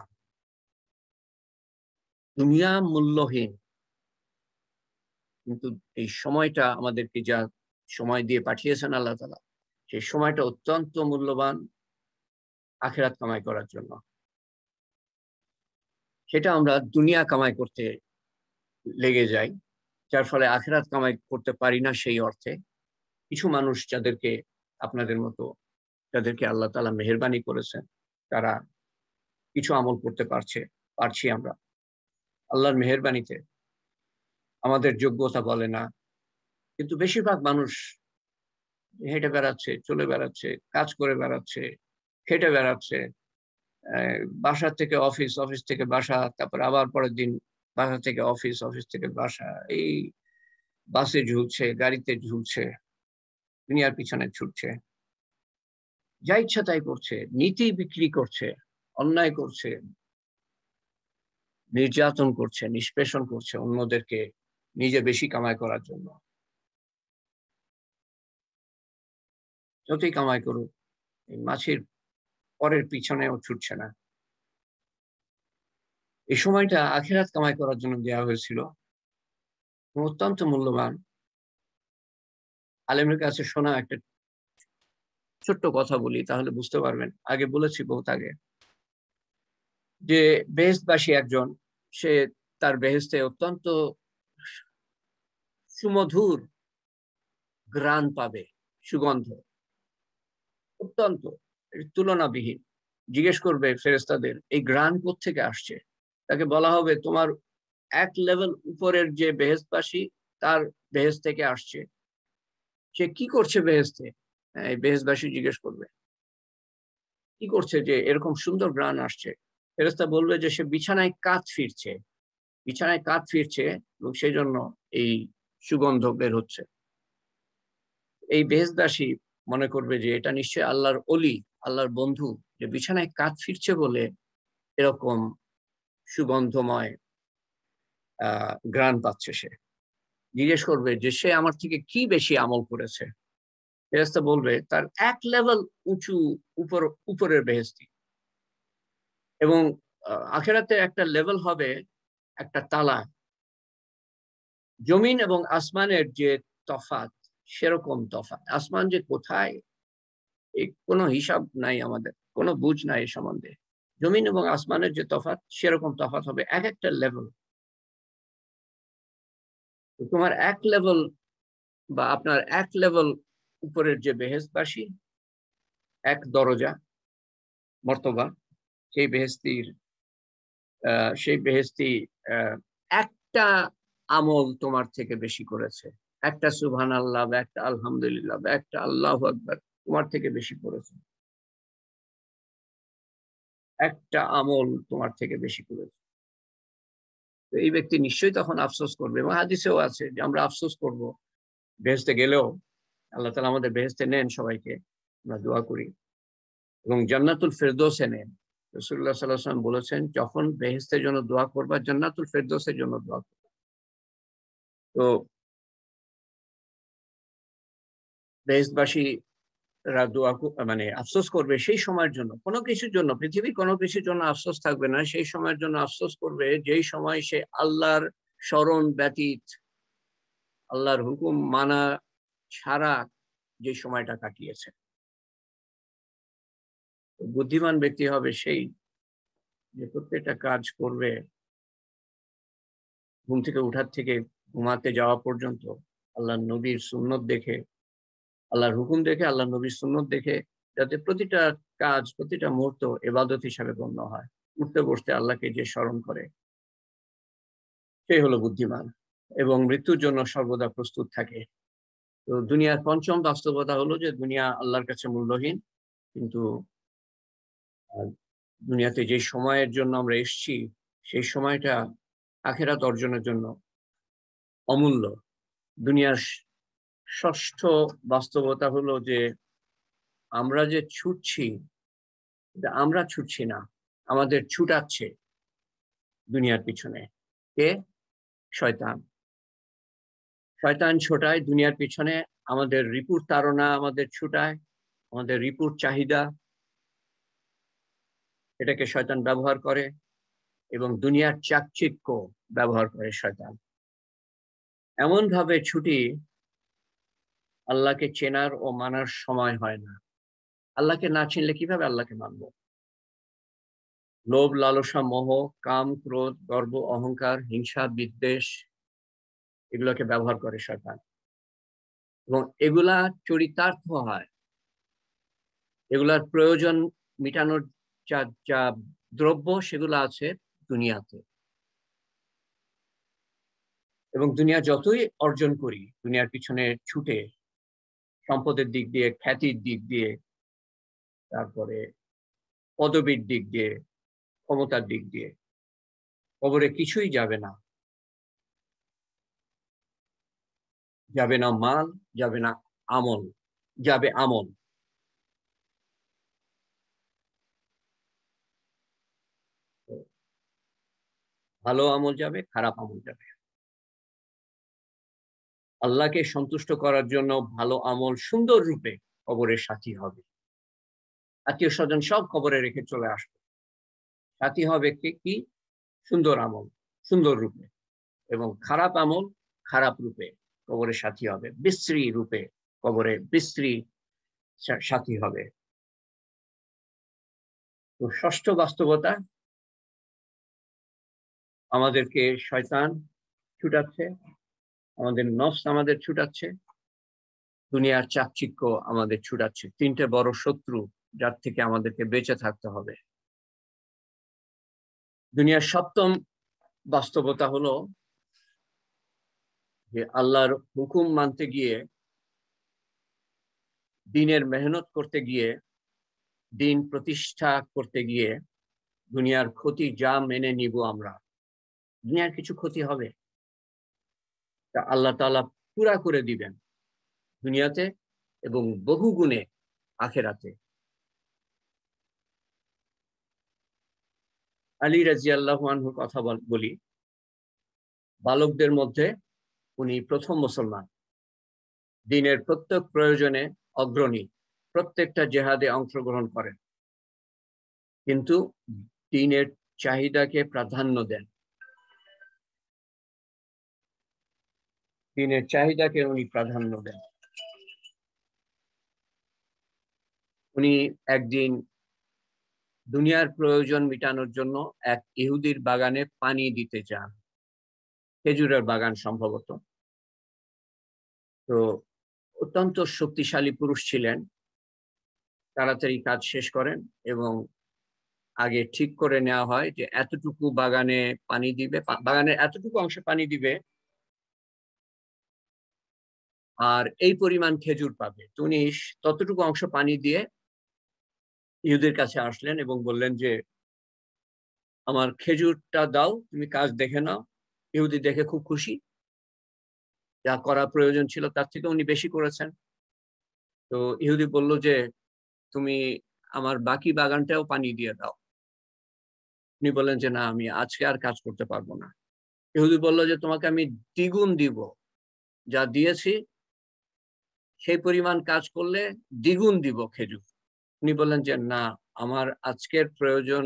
দুনিয়া মূল্যহীন, কিন্তু এই সময়টা আমাদেরকে যা সময় দিয়ে পাঠিয়েছেন আল্লাহ তাআলা, সেই সময়টা অত্যন্ত মূল্যবান আখিরাত কামাই করার জন্য। সেটা আমরা দুনিয়া কামাই করতে লেগে যাই, যার ফলে আখিরাত কামাই করতে পারি না। সেই অর্থে কিছু মানুষ যাদেরকে আপনাদের মতো, যাদেরকে আল্লাহ তাআলা মেহেরবানি করেছেন, তারা কিছু আমল করতে পারছি আমরা আল্লাহর মেহেরবানিতে। আমাদের যোগ্যতা বলে না, কিন্তু বেশিরভাগ মানুষ হেঁটে বেড়াচ্ছে, চলে বেড়াচ্ছে, কাজ করে বেড়াচ্ছে, খেটে বেড়াচ্ছে, বাসা থেকে অফিস, অফিস থেকে বাসা, তারপর আবার পরের দিন বাসা থেকে অফিস, অফিস থেকে বাসা, এই বাসে ঝুলছে, গাড়িতে ঝুলছে, দুনিয়ার পিছনে ছুটছে, যা ইচ্ছা তাই করছে, নীতি বিক্রি করছে, অন্যায় করছে, নির্যাতন করছে, নিষ্পেষণ করছে অন্যদেরকে নিজে বেশি কামাই করার জন্য। যতই কামাই করুক, এই মাছির পরের পিছনেও ছুটছে না। এই সময়টা আখিরাত কামাই করার জন্য দেওয়া হয়েছিল, অত্যন্ত মূল্যবান। আলেমের কাছে শোনা একটা ছোট্ট কথা বলি, তাহলে বুঝতে পারবেন। আগে বলেছি বহুত আগে, যে বেহেশতবাসী একজন, সে তার বেহেশতে অত্যন্ত সুমধুর ঘ্রাণ পাবে, সুগন্ধ, অত্যন্ত তুলনাবিহীন। জিজ্ঞেস করবে ফেরেশতাদের, এই ঘ্রাণ কোত্থেকে আসছে? তাকে বলা হবে, তোমার এক লেভেল উপরের যে বেহেশতবাসী, তার বেহেশত থেকে আসছে। সে কি করছে বেহেশতে? এই বেহেশতবাসী জিজ্ঞেস করবে, কি করছে যে এরকম সুন্দর ঘ্রাণ আসছে? ফেরেশতা বলবে যে সে বিছানায় কাত ফিরছে, বিছানায় কাত ফিরছে, এবং সেই জন্য এই সুগন্ধ বের হচ্ছে। এই বেহেশতবাসী মনে করবে যে এটা নিশ্চয়ই আল্লাহর ওলি, আল্লাহর বন্ধু, যে বিছানায় কাত ফিরছে বলে এরকম সুগন্ধময় ঘ্রাণ পাচ্ছে সে। জিজ্ঞেস করবে যে সে আমার থেকে কি বেশি আমল করেছে? ফেরেশতা বলবে তার এক লেভেল উঁচু, উপরের বেহেশতি। এবং আখিরাতে একটা লেভেল হবে, একটা তালা, জমিন এবং আসমানের যে তফাৎ, সেরকম তফাৎ। আসমান যে কোথায়, এই কোনো হিসাব নাই, আমাদের কোনো বুঝ নাই এ সম্বন্ধে। জমিন এবং আসমানের যে তফাৎ, সেরকম তফাৎ হবে, এক একটা লেভেল। তোমার এক লেভেল বা আপনার এক লেভেল উপরের যে বেহেশতবাসী, এক দরজা, মর্তবা, সেই বেহেশতি একটা আমল তোমার থেকে বেশি করেছে, একটা সুবহানাল্লাহ বা একটা আলহামদুলিল্লাহ বা একটা আল্লাহু আকবার তোমার থেকে বেশি করেছে, একটা আমল তোমার থেকে বেশি করেছে। তো এই ব্যক্তি নিশ্চয়ই তখন আফসোস করবে, এবং হাদিসেও আছে যে আমরা আফসোস করব বেহেশতে গেলেও। আল্লাহ তাআলা আমাদের বেহেশতে নেন সবাইকে, আমরা দোয়া করি, এবং জান্নাতুল ফেরদৌসে নেন। রাসূলুল্লাহ সাল্লাল্লাহু আলাইহি ওয়াসাল্লাম বলেছেন, যখন বেহেশতের জন্য দোয়া করবা, জান্নাতুল ফেরদৌসের জন্য দোয়া করবা। তো বেহেশতবাসীরা মানে আফসোস করবে সেই সময়ের জন্য, কোনো কিছুর জন্য, পৃথিবীর কোনো কিছুর জন্য আফসোস থাকবে না। সেই সময়ের জন্য আফসোস করবে যেই সময় সে আল্লাহর স্মরণ ব্যতীত, আল্লাহর হুকুম মানা ছাড়া যে সময়টা কাটিয়েছে। বুদ্ধিমান ব্যক্তি হবে সেই যে প্রত্যেকটা কাজ করবে ঘুম থেকে উঠার থেকে ঘুমাতে যাওয়া পর্যন্ত আল্লাহর নবীর সুন্নত দেখে, আল্লাহর হুকুম দেখে, আল্লাহর নবীর সুন্নত দেখে, যাতে প্রতিটা কাজ প্রতিটা মুহূর্ত ইবাদত হিসাবে গণ্য হয়। উঠতে বসতে আল্লাহকে যে স্মরণ করে সেই হলো বুদ্ধিমান এবং মৃত্যুর জন্য সর্বদা প্রস্তুত থাকে। তো দুনিয়ার পঞ্চম বাস্তবতা হলো যে দুনিয়া আল্লাহর কাছে মূল্যহীন, কিন্তু দুনিয়াতে যে সময়ের জন্য আমরা এসেছি সেই সময়টা আখিরাত অর্জনের জন্য অমূল্য। দুনিয়ার ষষ্ঠ বাস্তবতা হলো যে আমরা যে ছুটছি, আমরা ছুটছি না, আমাদের ছুটাচ্ছে দুনিয়ার পিছনে কে? শয়তান। শয়তান ছোটায় দুনিয়ার পিছনে, আমাদের রিপুর তাড়না আমাদের ছুটায়, আমাদের রিপুর চাহিদা, এটাকে শয়তান ব্যবহার করে এবং দুনিয়ার চাকচিক্য ব্যবহার করে শয়তান। এমন ভাবে ছুটি আল্লাহকে চেনার ও মানার সময় হয় না। আল্লাহকে না চিনলে কিভাবে আল্লাহকে মানব? লোভ, লালসা, মোহ, কাম, ক্রোধ, গর্ব, অহংকার, হিংসা, বিদ্বেষ এগুলোকে ব্যবহার করে শয়তান এবং এগুলা চরিতার্থ হয়। এগুলার প্রয়োজন মিটানোর যা যা দ্রব্য সেগুলো আছে দুনিয়াতে, এবং দুনিয়া যতই অর্জন করি দুনিয়ার পিছনে ছুটে সম্পদের দিক দিয়ে, খ্যাতির দিক দিয়ে, তারপরে পদবীর দিক দিয়ে, ক্ষমতার দিক দিয়ে, কবরে কিছুই যাবে না। যাবে না মাল, যাবে না আমল, যাবে আমল। ভালো আমল যাবে, খারাপ আমল যাবে। আল্লাহকে সন্তুষ্ট করার জন্য ভালো আমল সুন্দর রূপে কবরের সাথী হবে। আত্মীয় স্বজন সব কবরে রেখে চলে আসবে, সাথী হবে কি? সুন্দর আমল সুন্দর রূপে, এবং খারাপ আমল খারাপ রূপে কবরের সাথী হবে, বিশ্রী রূপে কবরে বিশ্রী সাথী হবে। তো ষষ্ঠ বাস্তবতা, আমাদেরকে শয়তান ছুটাচ্ছে, আমাদের নফস আমাদের ছুটাচ্ছে, দুনিয়ার চাকচিক্য আমাদের ছুটাচ্ছে। তিনটে বড় শত্রু যার থেকে আমাদেরকে বেঁচে থাকতে হবে। দুনিয়ার সপ্তম বাস্তবতা হলো যে আল্লাহর হুকুম মানতে গিয়ে, দিনের মেহনত করতে গিয়ে, দিন প্রতিষ্ঠা করতে গিয়ে দুনিয়ার ক্ষতি যা মেনে নিব আমরা, দুনিয়ার কিছু ক্ষতি হবে, তা আল্লাহ তাআলা পুরা করে দিবেন দুনিয়াতে এবং বহু গুণে আখিরাতে। আলী রাদিয়াল্লাহু আনহুর কথা বলি। বালকদের মধ্যে উনি প্রথম মুসলমান, দ্বীনের প্রত্যেক প্রয়োজনে অগ্রণী, প্রত্যেকটা জিহাদে অংশগ্রহণ করেন, কিন্তু দ্বীনের চাহিদাকে প্রাধান্য দেন। দ্বীনের চাহিদাকে উনি প্রাধান্য দেন। উনি একদিন দুনিয়ার প্রয়োজন মেটানোর জন্য এক ইহুদির বাগানে পানি দিতে যান, খেজুরের বাগান সম্ভবত। তো অত্যন্ত শক্তিশালী পুরুষ ছিলেন, তাড়াতাড়ি কাজ শেষ করেন এবং আগে ঠিক করে নেওয়া হয় যে এতটুকু বাগানে পানি দিবে, বাগানের এতটুকু অংশে পানি দিবে আর এই পরিমাণ খেজুর পাবে। তো উনি ততটুকু অংশ পানি দিয়ে ইহুদির কাছে আসলেন এবং বললেন যে আমার খেজুরটা দাও, তুমি কাজ দেখে নাও। ইহুদি দেখে খুব খুশি, যা করা প্রয়োজন ছিল তার থেকে উনি বেশি করেছেন। তো ইহুদি বলল যে তুমি আমার বাকি বাগানটাও পানি দিয়ে দাও। উনি বললেন যে না, আমি আজকে আর কাজ করতে পারবো না। ইহুদি বলল যে তোমাকে আমি দ্বিগুণ দিব, যা দিয়েছি সেই পরিমাণ কাজ করলে দ্বিগুণ দিব খেজুর। উনি বললেন যে না, আমার আজকের প্রয়োজন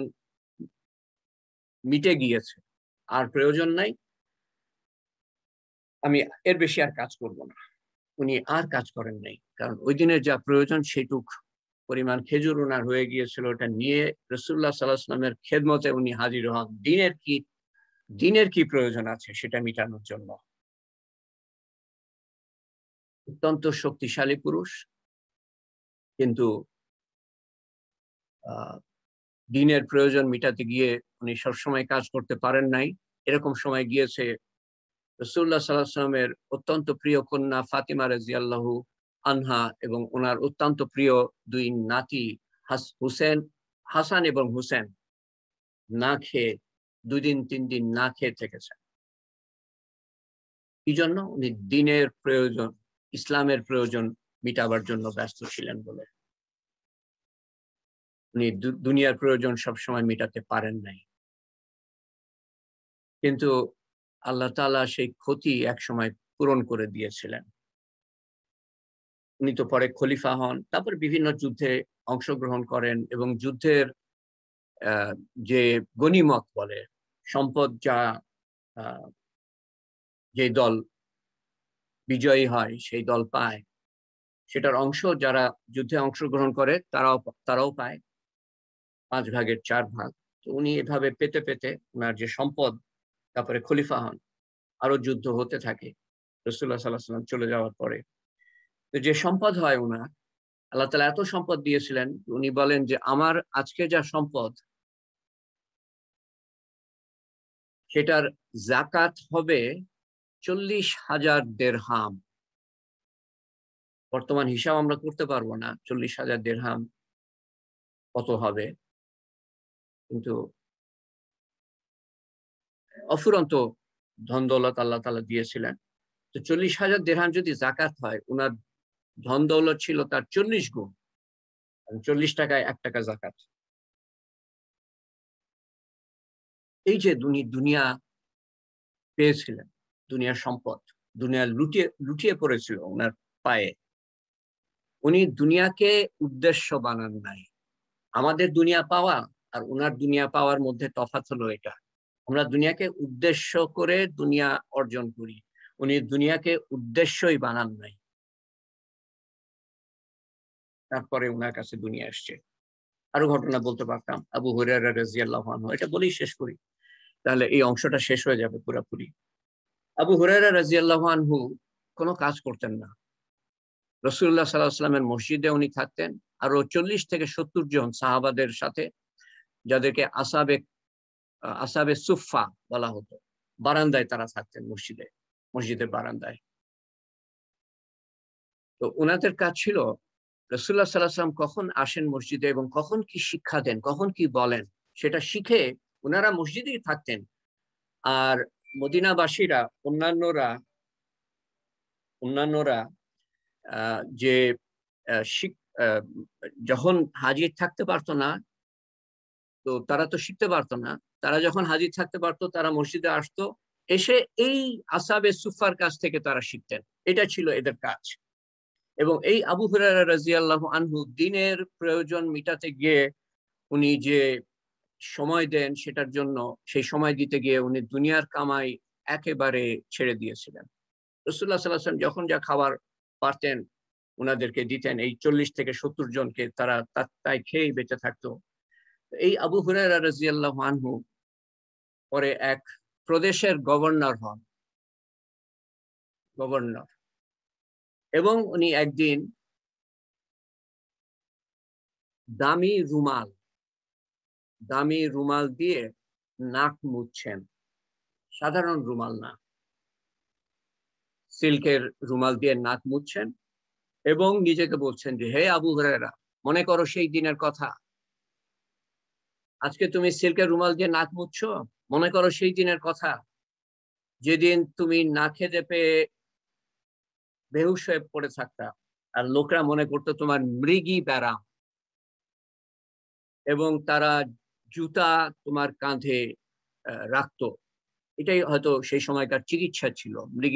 মিটে গিয়েছে, আর প্রয়োজন নাই, আমি এর বেশি আর কাজ করব না। উনি আর কাজ করেন নাই, কারণ ওই দিনের যা প্রয়োজন সেটুক পরিমাণ খেজুর ওনার হয়ে গিয়েছিল। ওটা নিয়ে রাসূলুল্লাহ সাল্লাল্লাহু আলাইহি ওয়াসাল্লামের খেদমতে উনি হাজির হন দিনের কি প্রয়োজন আছে সেটা মিটানোর জন্য। অত্যন্ত শক্তিশালী পুরুষ, কিন্তু দিনের প্রয়োজন মিটাতে গিয়ে উনি সবসময় কাজ করতে পারেন নাই। এরকম সময় গিয়েছে রাসূলুল্লাহ সাল্লাল্লাহু আলাইহি ওয়াসাল্লামের অত্যন্ত প্রিয় কন্যা ফাতিমা রাদিয়াল্লাহু আনহা এবং ওনার অত্যন্ত প্রিয় দুই নাতি হাসান এবং হুসেন না খেয়ে 2 দিন 3 দিন না খেয়ে থেকেছেন। কি জন্য? উনি দিনের প্রয়োজন, ইসলামের প্রয়োজন মিটাবার জন্য ব্যস্ত ছিলেন বলে। উনি দুনিয়ার প্রয়োজন সবসময় মিটাতে পারেন নাই। কিন্তু আল্লাহ তাআলা সেই ক্ষতি একসময় পূরণ করে দিয়েছিলেন। উনি তো পরে খলিফা হন, তারপর বিভিন্ন যুদ্ধে অংশগ্রহণ করেন এবং যুদ্ধের যে গনিমত বলে, সম্পদ যা যে দল বিজয়ী হয় সেই দল পায়, সেটার অংশ যারা যুদ্ধে অংশগ্রহণ করে তারাও পায় 5 ভাগের 4 ভাগ। তো উনি এভাবে পেতে পেতে ওনার যে সম্পদ, তারপরে খলিফা হন, আরো যুদ্ধ হতে থাকে রাসূলুল্লাহ সাল্লাল্লাহু আলাইহি ওয়াসাল্লাম চলে যাওয়ার পরে। তো যে সম্পদ হয় ওনার, আল্লাহ তাআলা এত সম্পদ দিয়েছিলেন, উনি বলেন যে আমার আজকে যা সম্পদ সেটার যাকাত হবে 40,000 দিরহাম। বর্তমান হিসাব আমরা করতে পারবো না 40,000 দিরহাম কত হবে, কিন্তু অফুরন্ত ধন দৌলত আল্লাহ তাআলা দিয়েছিলেন। তো 40,000 দিরহাম যদি যাকাত হয়, উনার ধন দৌলত ছিল তার 40 গুণ। 40 টাকায় 1 টাকা যাকাত। এই যে দুনিয়া পেয়েছিলেন, দুনিয়ার সম্পদ, দুনিয়া লুটিয়ে পড়েছিল ওনার পায়ে। উনি দুনিয়াকে উদ্দেশ্য বানান নাই। আমাদের দুনিয়া পাওয়া আর উনার দুনিয়া পাওয়ার মধ্যে তফাৎ হলো এটা। আমরা দুনিয়াকে উদ্দেশ্য করে দুনিয়া অর্জন করি। উনি দুনিয়াকে উদ্দেশ্যই বানান নাই। তারপরে উনার কাছে দুনিয়া আসছে। আরো ঘটনা বলতে পারতাম। আবু হুরায়রা রাদিয়াল্লাহু আনহু, এটা বলেই শেষ করি। তাহলে এই অংশটা শেষ হয়ে যাবে পুরোপুরি। আবু হুরায়রা রাদিয়াল্লাহু আনহু কোনো কাজ করতেন না। রাসূলুল্লাহ সাল্লাল্লাহু আলাইহি ওয়াসাল্লামের মসজিদে উনি থাকতেন আরো 40 থেকে 70 জন সাহাবাদের সাথে, যাদেরকে আসাবে সুফফা বলা হতো। বারান্দায় তারা থাকতেন মসজিদের বারান্দায়। তো উনাদের কাজ ছিল রাসূলুল্লাহ সাল্লাল্লাহু আলাইহি ওয়াসাল্লাম কখন আসেন মসজিদে এবং কখন কি শিক্ষা দেন, কখন কি বলেন, সেটা শিখে উনারা মসজিদেই থাকতেন। আর মদিনাবাসীরা অন্যান্যরা যে যখন হাজির থাকতে পারতো না, তো তারা তো শিখতে পারতো না। তারা যখন হাজির থাকতে পারতো, তারা মসজিদে আসতো, এসে এই আসহাবে সুফফার কাছ থেকে তারা শিখতেন। এটা ছিল এদের কাজ। এবং এই আবু হুরায়রা রাদিয়াল্লাহু আনহু দিনের প্রয়োজন মিটাতে গিয়ে উনি যে সময় দেন সেটার জন্য, সেই সময় দিতে গিয়ে উনি দুনিয়ার কামাই একেবারে ছেড়ে দিয়েছিলেন। রাসূলুল্লাহ সাল্লাল্লাহু আলাইহি ওয়াসাল্লাম যখন যা খাবার পারতেন উনাদেরকে দিতেন। এই 40 থেকে 70 জনকে তারা তাই খেয়েই বেঁচে থাকতো। এই আবু হুরায়রা রাদিয়াল্লাহু আনহু পরে এক প্রদেশের গভর্নর, এবং উনি একদিন দামি রুমাল দিয়ে নাক মুছছেন। সাধারণ রুমাল না, সিল্কের রুমাল দিয়ে নাক মুছছেন এবং নিজেকে বলছেন যে, হে আবু হুরায়রা, মনে করো সেই দিনের কথা। আজকে তুমি সিল্কের রুমাল দিয়ে নাক মুছছো, মনে করো সেই দিনের কথা যেদিন তুমি না খেতে পেয়ে বেহুশ হয়ে পড়ে থাকতা, আর লোকরা মনে করতো তোমার মৃগী ব্যারাম, এবং তারা জুতা তোমার কাঁধে রাখতো। এটাই হয়তো সেই সময়কার চিকিৎসা ছিল।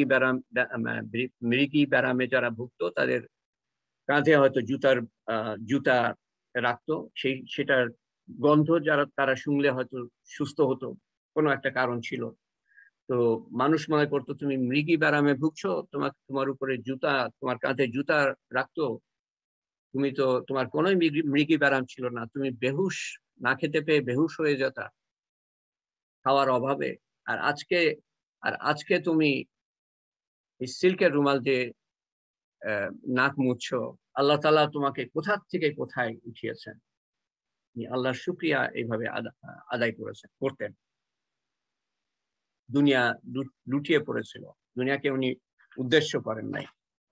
মৃগী ব্যারামে যারা ভুগত তাদের কাঁধে হয়তো জুতা রাখতো। সেটার গন্ধ তারা শুনলে হয়তো সুস্থ হতো, কোনো একটা কারণ ছিল। তো মানুষ মনে করতো তুমি মৃগী ব্যারামে ভুগছো, তোমার উপরে জুতা, তোমার কাঁধে জুতা রাখতো, তুমি তো, তোমার কোনো মৃগী ব্যারাম ছিল না, তুমি বেহুশ, না খেতে পেয়ে বেহুশ হয়ে যেতা খাওয়ার অভাবে। আর আজকে আর আজকে তুমি এই সিল্কের রুমাল দিয়ে নাক মুছছো। আল্লাহ তাআলা তোমাকে কোথা থেকে কোথায় উঠিয়েছেন, আল্লাহর শুকরিয়া এইভাবে আদায় করতেন। দুনিয়া লুটিয়ে পড়েছিল, দুনিয়াকে উনি উদ্দেশ্য করেন নাই।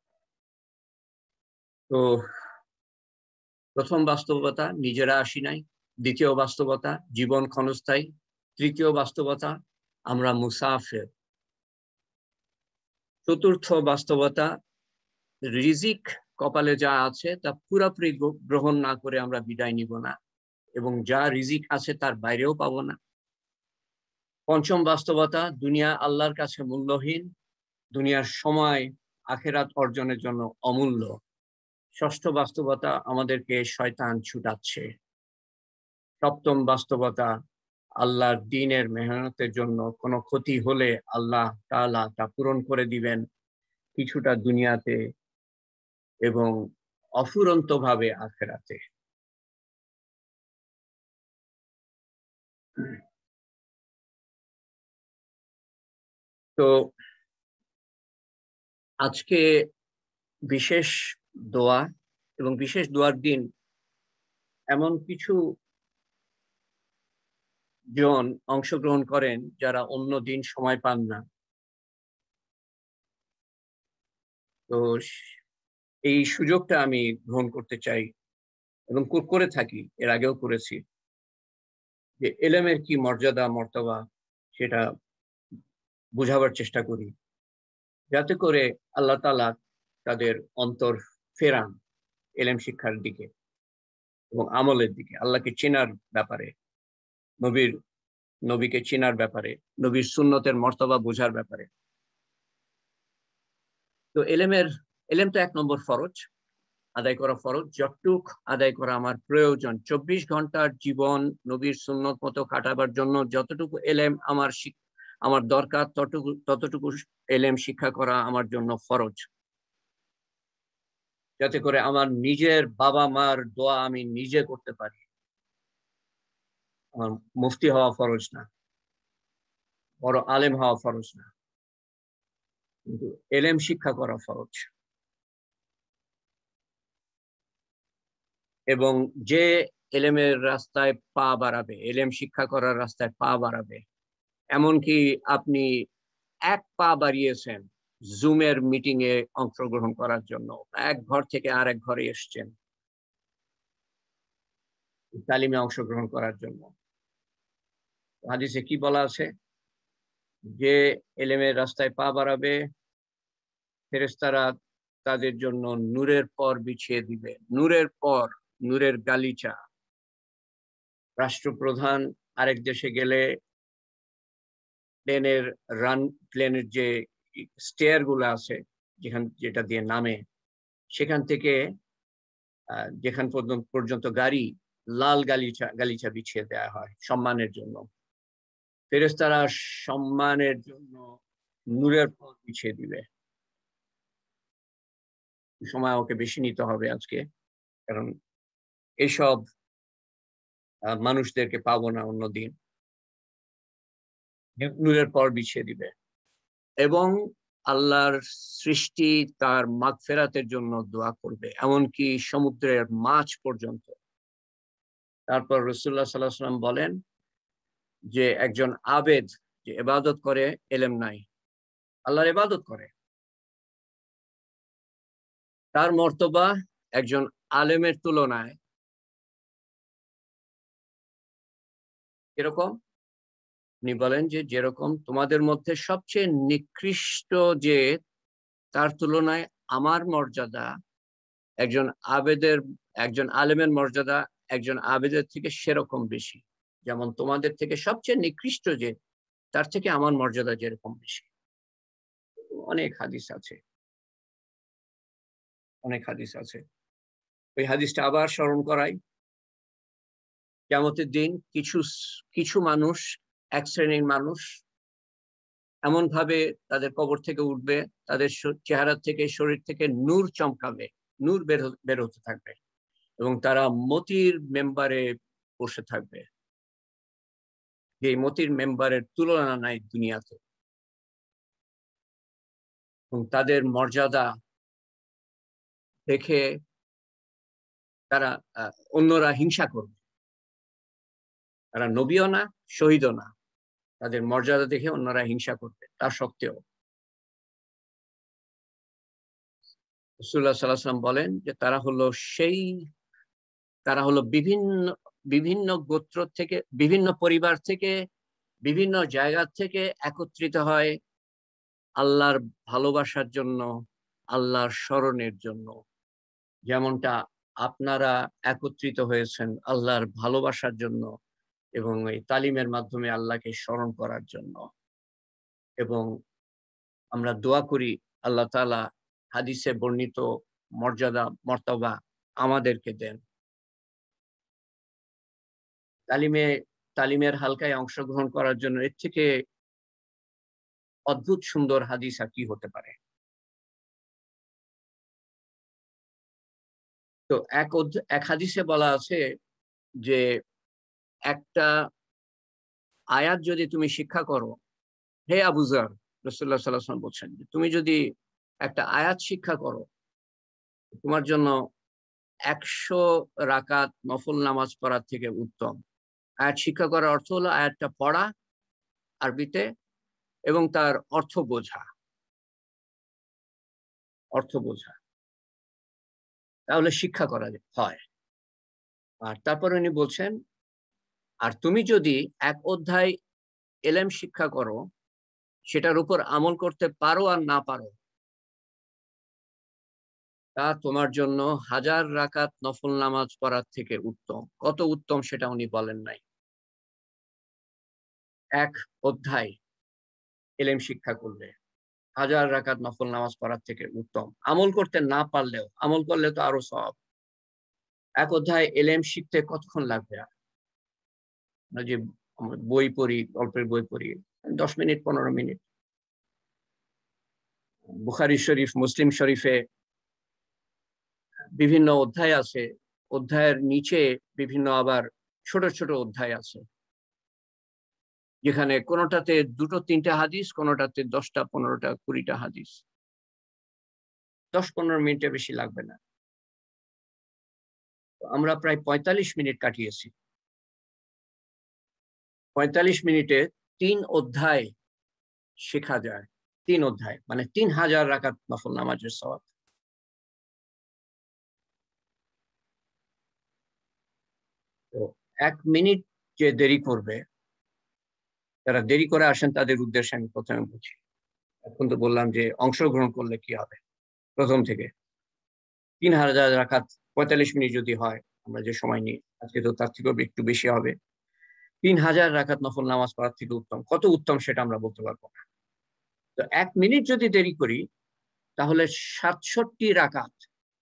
তো প্রথম বাস্তবতা, নিজেরা আসি নাই। দ্বিতীয় বাস্তবতা, জীবন ক্ষণস্থায়ী। তৃতীয় বাস্তবতা, আমরা মুসাফির। চতুর্থ বাস্তবতা, রিজিক কপালে যা আছে তা পুরোপুরি গ্রহণ না করে আমরা বিদায় নিব না, এবং যা রিজিক আছে তার বাইরেও পাবো না। পঞ্চম বাস্তবতা, দুনিয়া আল্লাহর কাছে মূল্যহীন, দুনিয়ার সময় আখিরাত অর্জনের জন্য অমূল্য। ষষ্ঠ বাস্তবতা, আমাদেরকে শয়তান ছুটাচ্ছে। সপ্তম বাস্তবতা, আল্লাহর দ্বীনের মেহনতের জন্য কোনো ক্ষতি হলে আল্লাহ তাআলা তা পূরণ করে দিবেন কিছুটা দুনিয়াতে এবং অফুরন্তভাবে আখিরাতে। তো আজকে বিশেষ দোয়া, এবং বিশেষ দোয়ার দিন এমন কিছু জন অংশগ্রহণ করেন যারা অন্য দিন সময় পান না। তো এই সুযোগটা আমি গ্রহণ করতে চাই, এবং করে থাকি, এর আগেও করেছি, যে এলেমের কি মর্যাদা মর্তবা সেটা বোঝাবার চেষ্টা করি, যাতে করে আল্লাহ তাআলা তাদের অন্তর ফেরান এলেম শিক্ষার দিকে এবং আমলের দিকে, আল্লাহকে চেনার ব্যাপারে, নবীকে চেনার ব্যাপারে, নবীর সুন্নতের মর্তবা বোঝার ব্যাপারে। তো এলেম তো 1 নম্বর ফরজ, আদায় করা ফরজ। যতটুক আদায় করা আমার প্রয়োজন, 24 ঘন্টার জীবন নবীর সুন্নত মতো কাটাবার জন্য যতটুকু এলেম আমার দরকার, ততটুকু এলেম শিক্ষা করা আমার জন্য ফরজ, যাতে করে আমার নিজের বাবা মার দোয়া আমি নিজে করতে পারি। আমার মুফতি হওয়া ফরজ না, বড় আলেম হওয়া ফরজ না, কিন্তু এলেম শিক্ষা করা ফরজ। এবং যে এলেমের রাস্তায় পা বাড়াবে, এলেম শিক্ষা করার রাস্তায় পা বাড়াবে, এমনকি আপনি 1 পা বাড়িয়েছেন জুমের মিটিং এ অংশগ্রহণ করার জন্য, এক ঘর থেকে আরেক ঘরে এসছেন তালিমে অংশগ্রহণ করার জন্য। হাদিসে কি বলা আছে? যে এলেমের রাস্তায় পা বাড়াবে, ফেরেশতারা তাদের জন্য নূরের পর বিছিয়ে দিবে, নূরের পর, নূরের গালিচা। রাষ্ট্রপ্রধান আরেক দেশে গেলে প্লেনের যে স্টেয়ার গুলো আছে, যেটা দিয়ে নামে, সেখান থেকে যেখান পর্যন্ত গাড়ি, লাল গালিচা বিছিয়ে দেওয়া হয় সম্মানের জন্য। ফেরেশতারা সম্মানের জন্য নূরের পর বিছিয়ে দিবে। সময় ওকে বেশি নিতে হবে আজকে, কারণ এইসব মানুষদেরকে পাবো না অন্যদিন। নূরের পর বিছিয়ে দিবে, এবং আল্লাহর সৃষ্টি তার মাগফিরাতের জন্য দোয়া করবে, এমনকি সমুদ্রের মাছ পর্যন্ত। তারপর রাসূলুল্লাহ সাল্লাল্লাহু আলাইহি ওয়াসাল্লাম বলেন যে একজন আবেদ যে ইবাদত করে, এলেম নাই, আল্লাহর ইবাদত করে, তার মর্তবা একজন আলেমের তুলনায় এরকম। উনি বলেন যে যেরকম তোমাদের মধ্যে সবচেয়ে নিকৃষ্ট যে, তার তুলনায় আমার মর্যাদা একজন আলেমের মর্যাদা একজন আবেদের থেকে সেরকম বেশি। যেমন তোমাদের থেকে সবচেয়ে নিকৃষ্ট যে, তার থেকে আমার মর্যাদা যেরকম বেশি। অনেক হাদিস আছে, অনেক হাদিস আছে। ওই হাদিসটা আবার স্মরণ করাই। কিয়ামতের দিন কিছু মানুষ, এক শ্রেণীর মানুষ এমন ভাবে তাদের কবর থেকে উঠবে, তাদের চেহারা থেকে, শরীর থেকে নূর চমকাবে, নূর বের হতে থাকবে, এবং তারা মতির মেম্বারে বসে থাকবে, যে মতির মেম্বারের তুলনা নাই দুনিয়াতে। এবং তাদের মর্যাদা দেখে তারা অন্যরা হিংসা করবে। তারা নবীও না, শহীদও না, তাদের মর্যাদা দেখে অন্যরা হিংসা করবে। তা সত্ত্বেও রাসূলুল্লাহ সাল্লাল্লাহু আলাইহি ওয়াসাল্লাম বলেন যে তারা হলো বিভিন্ন গোত্র থেকে, বিভিন্ন পরিবার থেকে, বিভিন্ন জায়গা থেকে একত্রিত হয় আল্লাহর ভালোবাসার জন্য, আল্লাহর স্মরণের জন্য। যেমনটা আপনারা একত্রিত হয়েছেন আল্লাহর ভালোবাসার জন্য এবং এই তালিমের মাধ্যমে আল্লাহকে স্মরণ করার জন্য। এবং আমরা দোয়া করি আল্লাহ তাআলা হাদিসে বর্ণিত মর্যাদা মর্তবা আমাদেরকে দেন। তালিমের হালকায় অংশগ্রহণ করার জন্য এর থেকে অদ্ভুত সুন্দর হাদিস আর কি হতে পারে। তো এক হাদিসে বলা আছে যে একটা আয়াত যদি তুমি শিক্ষা করো, হে আবু যর, রাসূলুল্লাহ সাল্লাল্লাহু আলাইহি ওয়াসাল্লাম বলছেন যে তুমি যদি একটা আয়াত শিক্ষা করো, তোমার জন্য 100 রাকাত নফল নামাজ পড়ার থেকে উত্তম। আয়াত শিক্ষা করার অর্থ হলো আয়াতটা পড়া আরবিতে এবং তার অর্থ বোঝা। তাহলে শিক্ষা করা হয়। আর তারপরে উনি বলছেন, আর তুমি যদি এক অধ্যায় এলেম শিক্ষা করো, সেটার উপর আমল করতে পারো আর না পারো, তা তোমার জন্য 1000 রাকাত নফল নামাজ পড়ার থেকে উত্তম। কত উত্তম সেটা উনি বলেন নাই। এক অধ্যায় এলেম শিক্ষা করলে 1000 রাকাত নফল নামাজ পড়ার থেকে উত্তম। আমল করতে না পারলেও, আমল করলে তো আরো সওয়াব। এক অধ্যায় এলেম শিখতে কতক্ষণ লাগবে? আমরা যে বই পড়ি, গল্পের বই পড়ি, 10 মিনিট 15 মিনিট। বুখারী শরীফ, মুসলিম শরীফে বিভিন্ন অধ্যায় আছে, অধ্যায়ের নিচে বিভিন্ন আবার ছোট ছোট অধ্যায় আছে, যেখানে কোনোটাতে 2-3টা হাদিস, কোনোটাতে 10টা 15টা 20টা হাদিস। 10-15 মিনিটের বেশি লাগবে না। আমরা প্রায় 45 মিনিট কাটিয়েছি। 45 মিনিটে 3 অধ্যায় শেখা যায়। 3 অধ্যায় মানে 3000 রাকাত নফল নামাজের সওয়াব। তো 1 মিনিট যে দেরি করবে, যারা দেরি করে আসেন তাদের উদ্দেশ্যে আমি প্রথমে বলছি। এখন তো বললাম যে অংশগ্রহণ করলে কি হবে। প্রথম থেকে 3000 রাকাত 45 মিনিট যদি হয়, আমরা যে সময় নিই, আজকে তো তার থেকেও একটু বেশি হবে। 3000 রাকাত নফল নামাজ পড়ার থেকে উত্তম। কত উত্তম সেটা আমরা বলতে পারবো না। তো 1 মিনিট যদি দেরি করি, তাহলে 67 রাকাত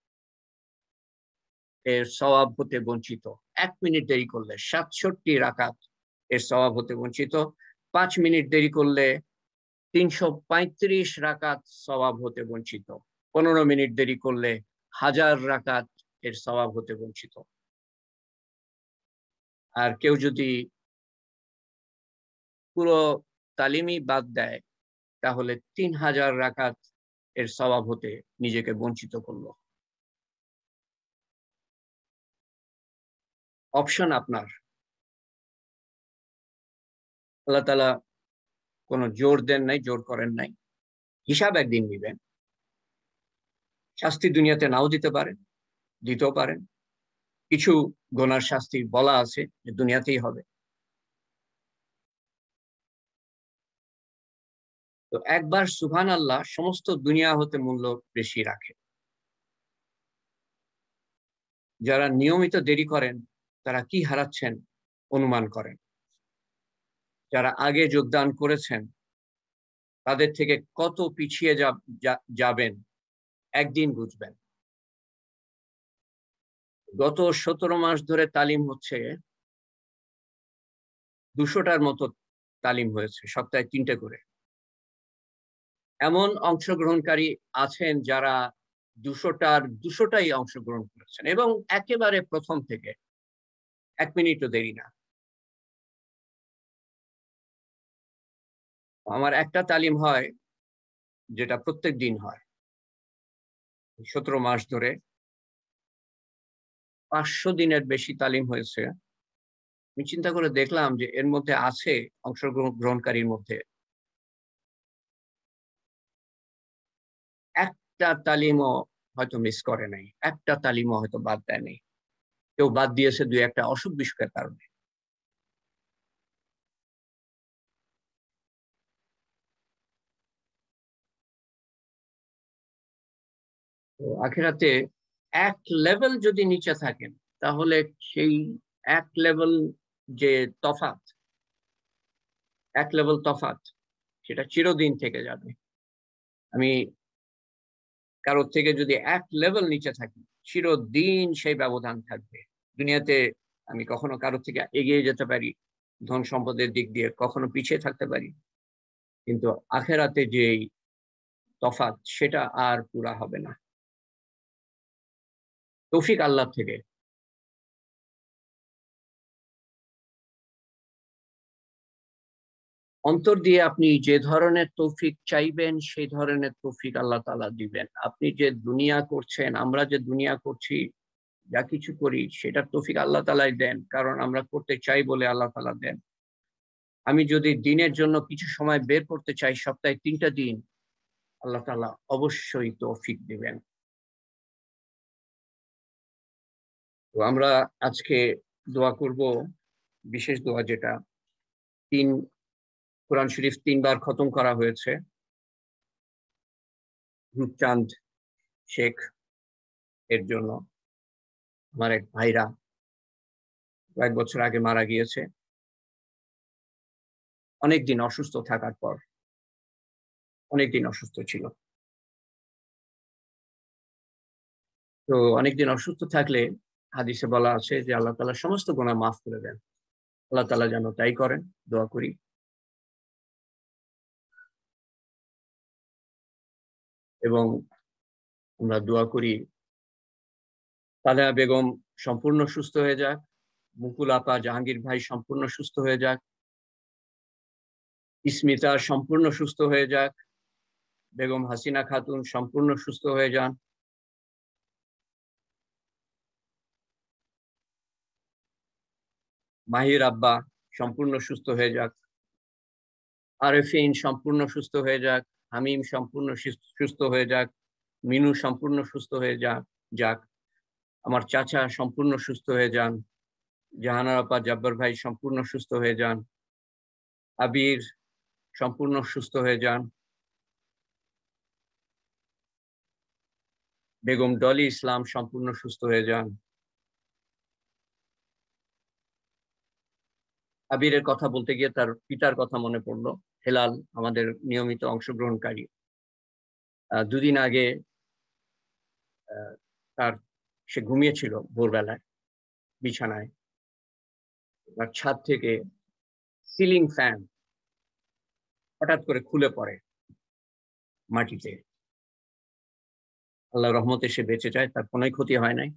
এর সওয়াব হতে বঞ্চিত। 1 মিনিট দেরি করলে 67 রাকাত এর সওয়াব হতে বঞ্চিত। 5 মিনিট দেরি করলে 335 রাকাত সওয়াব হতে বঞ্চিত। 15 মিনিট দেরি করলে 1000 রাকাত এর সওয়াব হতে বঞ্চিত। আর কেউ যদি পুরো তালিমই বাদ দেয়, তাহলে 3000 রাকাত এর সওয়াব হতে নিজেকে বঞ্চিত করলো। অপশন আপনার। আল্লাহ তাআলা কোনো জোর দেন নাই, জোর করেন নাই। হিসাব একদিন নিবেন। শাস্তি দুনিয়াতে নাও দিতে পারেন, দিতেও পারেন। কিছু গুনার শাস্তি বলা আছে যে দুনিয়াতেই হবে। তো একবার সুবহানাল্লাহ সমস্ত দুনিয়া হতে মূল্য বেশি রাখে। যারা নিয়মিত দেরি করেন তারা কি হারাচ্ছেন অনুমান করেন। যারা আগে যোগদান করেছেন তাদের থেকে কত পিছিয়ে যাবেন একদিন বুঝবেন। গত 17 মাস ধরে তালিম হচ্ছে, 200টার মতো তালিম হয়েছে, সপ্তাহে 3টে করে। এমন অংশগ্রহণকারী আছেন যারা 200টাই অংশগ্রহণ করেছেন এবং একেবারে প্রথম থেকে 1 মিনিটও দেরি না। আমার একটা তালিম হয় যেটা প্রত্যেক দিন হয় 17 মাস ধরে। 500 দিনের বেশি তালিম হয়েছে। আমি চিন্তা করে দেখলাম যে এর মধ্যে আছে অংশগ্রহণকারীর মধ্যে একটা তালিমও হয়তো মিস করে নাই, একটা তালিমও হয়তো বাদ দেয় নাই। কেউ বাদ দিয়েছে 2-1টা অসুখ বিসুখের কারণে। তো আখিরাতে এক লেভেল যদি নিচে থাকেন তাহলে সেই এক লেভেল যে তফাৎ, এক লেভেল তফাৎ সেটা চিরদিন থেকে যাবে। আমি কারোর থেকে যদি এক লেভেল নিচে থাকি চিরদিন সেই ব্যবধান থাকবে। দুনিয়াতে আমি কখনো কারোর থেকে এগিয়ে যেতে পারি ধন সম্পদের দিক দিয়ে, কখনো পিছিয়ে থাকতে পারি, কিন্তু আখেরাতে যে তফাৎ সেটা আর পুরা হবে না। তৌফিক আল্লাহ থেকে। অন্তর দিয়ে আপনি যে ধরনের তৌফিক চাইবেন সেই ধরনের তৌফিক আল্লাহ তাআলা দিবেন। আপনি যে দুনিয়া করছেন, আমরা যে দুনিয়া করছি, যা কিছু করি সেটার তৌফিক আল্লাহ তাআলাই দেন, কারণ আমরা করতে চাই বলে আল্লাহ তাআলা দেন। আমি যদি দিনের জন্য কিছু সময় বের করতে চাই, সপ্তাহে 3টা দিন, আল্লাহ তাআলা অবশ্যই তৌফিক দিবেন। তো আমরা আজকে দোয়া করব, বিশেষ দোয়া যেটা তিন কোরআন শরীফ 3 বার খতম করা হয়েছে। রূপচাঁদ শেখ এর জন্য। আমার এক ভাইরা কয়েক বছর আগে মারা গিয়েছে অনেকদিন অসুস্থ থাকার পর। অনেকদিন অসুস্থ ছিল। তো অনেকদিন অসুস্থ থাকলে হাদিসে বলা আছে যে আল্লাহ তাআলা সমস্ত গুনাহ মাফ করে দেন। আল্লাহ তাআলা যেন তাই করেন, দোয়া করি। এবং আমরা দোয়া করি তালেহা বেগম সম্পূর্ণ সুস্থ হয়ে যাক, মুকুল আপা, জাহাঙ্গীর ভাই সম্পূর্ণ সুস্থ হয়ে যাক, স্মিতা সম্পূর্ণ সুস্থ হয়ে যাক, বেগম হাসিনা খাতুন সম্পূর্ণ সুস্থ হয়ে যান, মাহির আব্বা সম্পূর্ণ সুস্থ হয়ে যাক, আরেফিন সম্পূর্ণ সুস্থ হয়ে যাক, হামিম সম্পূর্ণ সুস্থ হয়ে যাক, মিনু সম্পূর্ণ সুস্থ হয়ে যাক, আমার চাচা সম্পূর্ণ সুস্থ হয়ে যান, জাহানার আপা, জব্বার ভাই সম্পূর্ণ সুস্থ হয়ে যান, আবির সম্পূর্ণ সুস্থ হয়ে যান, বেগম ডলি ইসলাম সম্পূর্ণ সুস্থ হয়ে যান। আবিরের কথা বলতে গিয়ে তার পিতার কথা মনে পড়লো, হেলাল, আমাদের নিয়মিত অংশগ্রহণকারী। 2 দিন আগে তার সে ঘুমিয়েছিল ভোরবেলায় বিছানায়, তার ছাদ থেকে সিলিং ফ্যান হঠাৎ করে খুলে পড়ে মাটিতে। আল্লাহর রহমতে সে বেঁচে যায়, তার কোনোই ক্ষতি হয় নাই।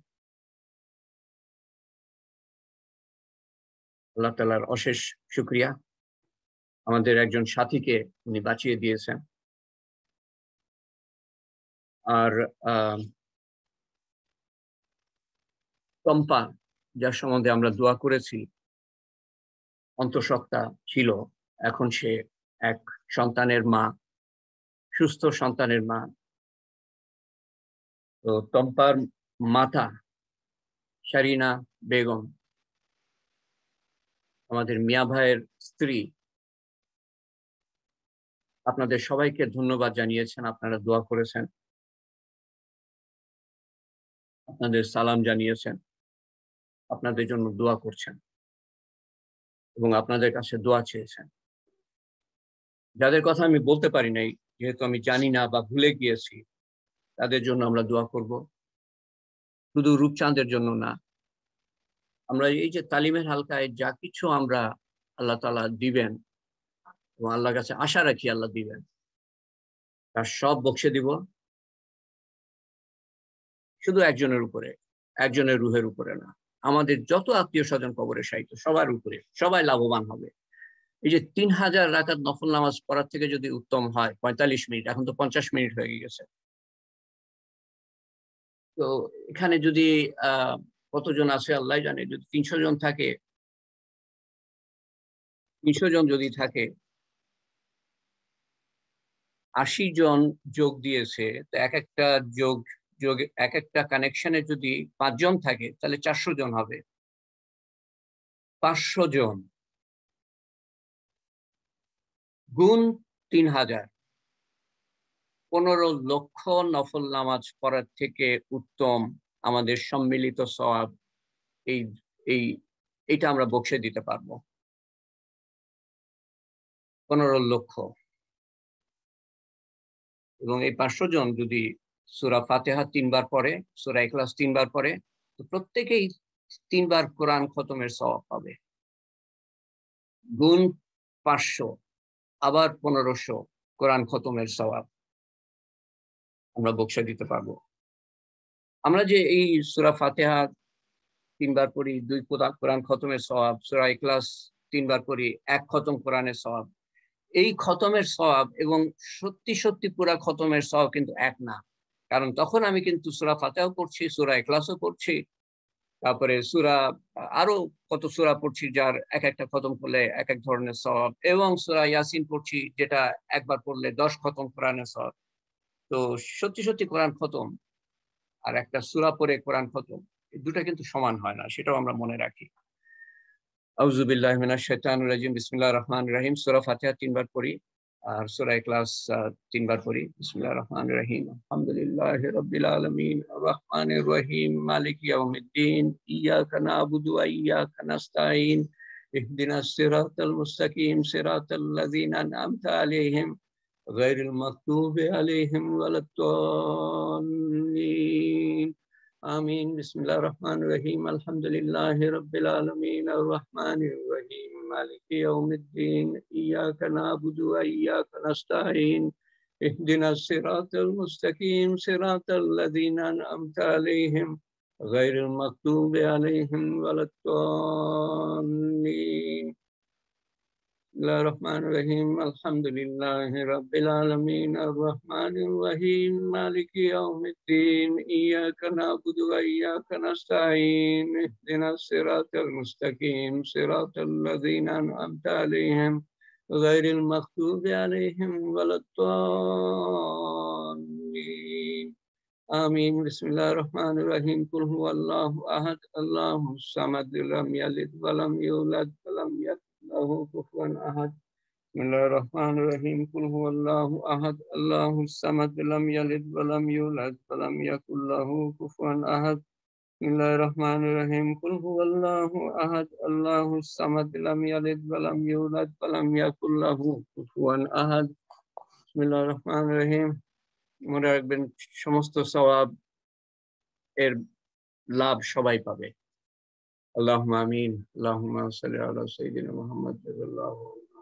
আল্লাহ তাআলার অশেষ শুকরিয়া, আমাদের একজন সাথীকে উনি বাঁচিয়ে দিয়েছেন। আর টম্পা, যার সম্বন্ধে আমরা দোয়া করেছি, অন্তঃসত্ত্বা ছিল, এখন সে এক সন্তানের মা, সুস্থ সন্তানের মা। তো টম্পার মাতা শারিনা বেগম, আমাদের মিয়া ভাইয়ের স্ত্রী, আপনাদের সবাইকে ধন্যবাদ জানিয়েছেন, আপনারা দোয়া করেছেন, আপনাদের সালাম জানিয়েছেন, আপনাদের জন্য দোয়া করছেন এবং আপনাদের কাছে দোয়া চেয়েছেন। যাদের কথা আমি বলতে পারি নাই, যেহেতু আমি জানি না বা ভুলে গিয়েছি, তাদের জন্য আমরা দোয়া করব। শুধু রূপচাঁদের জন্য না, আমরা এই যে তালিমের হালকায় যা কিছু আমরা আল্লাহ তাআলা দিবেন এবং আল্লাহর কাছে আশা রাখি আল্লাহ দিবেন, তার সব বকশে দিব শুধু একজনের উপরে, একজনের রুহের উপরে না, আমাদের যত আত্মীয় স্বজন কবরে শায়িত সবার উপরে, সবাই লাভবান হবে। এই যে 3000 রাকাত নফল নামাজ পড়ার থেকে যদি উত্তম হয় 45 মিনিট, এখন তো 50 মিনিট হয়ে গেছে। তো এখানে যদি কতজন আছে আল্লাহ জানে, যদি 300 জন থাকে, 300 জন যদি থাকে, 80 জন যোগ দিয়েছে, তো এক একটা যোগ যোগ এক একটা কানেকশনে যদি 5 জন থাকে তাহলে 400 জন হবে। 500 জন গুণ 3000, 15 লক্ষ নফল নামাজ পড়ার থেকে উত্তম আমাদের সম্মিলিত সওয়াব এই এই এইটা আমরা বকশে দিতে পারবো। 15 লক্ষ। এবং এই 500 জন যদি সূরা ফাতিহা 3 বার পড়ে, সূরা ইখলাস 3 বার পড়ে, তো প্রত্যেকেই 3 বার কোরআন খতমের সওয়াব পাবে। গুণ 500, আবার 1500 কোরআন খতমের সওয়াব আমরা বকশে দিতে পারবো। আমরা যে এই সূরা ফাতিহা 3 বার পড়ি, 2 কোরআন খতমের সওয়াব, সূরা ইখলাস 3 বার পড়ি, 1 খতম কোরআনের সওয়াব, এই খতমের সওয়াব এবং সত্যি সত্যি পুরা খতমের সওয়াব কিন্তু এক না। কারণ তখন আমি কিন্তু সূরা ফাতিহাও পড়ছি, সূরা ইখলাসও পড়ছি, তারপরে সূরা আরো কত সূরা পড়ছি যার এক একটা খতম করলে এক এক ধরনের সওয়াব, এবং সূরা ইয়াসিন পড়ছি যেটা একবার পড়লে 10 খতম কোরআনের সওয়াব। তো সত্যি সত্যি কোরআন খতম আর একটা সূরা পড়ে কোরআন খতম, এই দুটো কিন্তু সমান হয় না, সেটাও আমরা মনে রাখি। আউযু বিল্লাহি মিনাশ শাইতানির রাজিম, বিসমিল্লাহির রহমানির রহিম। সূরা ফাতিহা 3 বার পড়ি আর সূরা ইখলাস 3 বার পড়ি। বিসমিল্লাহির রহমানির রহিম। আলহামদুলিল্লাহি রাব্বিল আলামিন, আর রহমানির রহিম, মালিকি ইয়াউমিদ্দিন, ইয়াকা না'বুদু ওয়া ইয়াকা নাস্তাঈন, ইহদিনাস সিরাতাল মুস্তাকিম, সিরাতাল লাযিনা আন'আমতা আলাইহিম, গায়রিল মাগদুবি আলাইহিম ওয়ালাদ দাল্লিন। آمين. بسم الله الرحمن الرحيم. الحمد لله رب العالمين الرحمن الرحيم مالك يوم الدين إياك نعبد وإياك نستعين اهدنا الصراط المستقيم صراط الذين أنعمت عليهم غير المغضوب عليهم ولا الضالين. بسم الله الرحمن الرحيم. الحمد لله رب العالمين الرحمن الرحيم مالك يوم الدين إياك نعبد وإياك نستعين اهدنا الصراط المستقيم صراط الذين أنعمت عليهم غير المغضوب عليهم ولا الضالين. آمين. بسم الله الرحمن الرحيم. قل هو الله أحد الله الصمد لم يلد ولم يولد ولم يكن له كفوا أحد. بسم الله الرحمن الرحيم. قل هو الله أحد الله الصمد لم يلد ولم يولد ولم يكن له كفوا أحد. بسم الله الرحمن الرحيم. قل هو الله أحد الله الصمد لم يلد ولم يولد ولم يكن له كفوا أحد. بسم الله الرحمن الرحيم. মনে রাখবেন সমস্ত সওয়াব এর লাভ সবাই পাবে। আল্লাহুম্মা আমিন। আল্লাহুম্মা সাল্লি আলা সাইয়্যিদিনা মুহাম্মদ সাল্লাল্লাহু আলাইহি ওয়া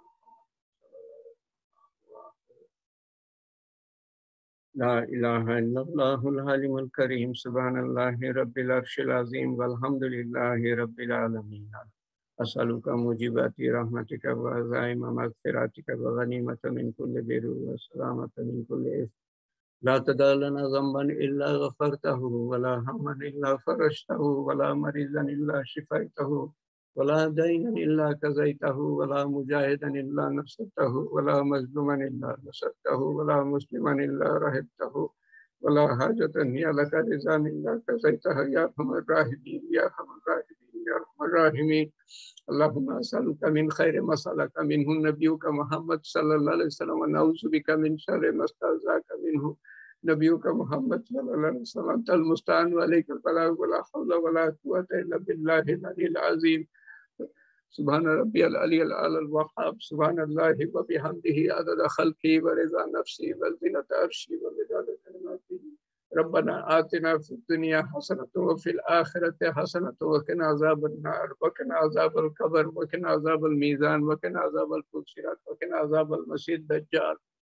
সাল্লাম। লা ইলাহা ইল্লাল্লাহুল হালিমুল কারীম, সুবহানাল্লাহি রাব্বিল আরশিল আযীম, ওয়ালহামদুলিল্লাহি রাব্বিল আলামিন। আসআলুকা মুজিবাতি রাহমাতিকা ওয়া আযাইমা মাগফিরাতিকা ওয়া গনিমাতা মিন কুল্লি বিররি ওয়া সালামাতা মিন কুল্লি ইসম। لا تدع لنا ذنبا إلا غفرته ولا هما إلا فرجته ولا مريضا إلا شفيته ولا دينا إلا قضيته ولا مجاهدا إلا نصرته ولا مظلوما إلا نصرته ولا مسلما إلا رحمته ولا حاجة هي لك رضا إلا قضيتها يا أرحم الراحمين يا أرحم الراحمين يا أرحم الراحمين. اللهم أسألك من خير ما سألك منه نبيك محمد صلى الله عليه وسلم ونعوذ بك من شر ما استعاذك منه نبيك محمد صلى الله عليه وسلم. أنت المستعان وعليك البلاغ ولا حول ولا قوة إلا بالله العلي العظيم. سبحان ربي العلي الأعلى الوهاب. سبحان الله وبحمده عدد خلقه ورضا نفسه وزنة عرشه ومداد كلماته. ربنا آتنا في الدنيا حسنة وفي الآخرة حسنة وقنا عذاب النار وقنا عذاب القبر وقنا عذاب الميزان وقنا عذاب الفسرات وقنا عذاب المسيح الدجال.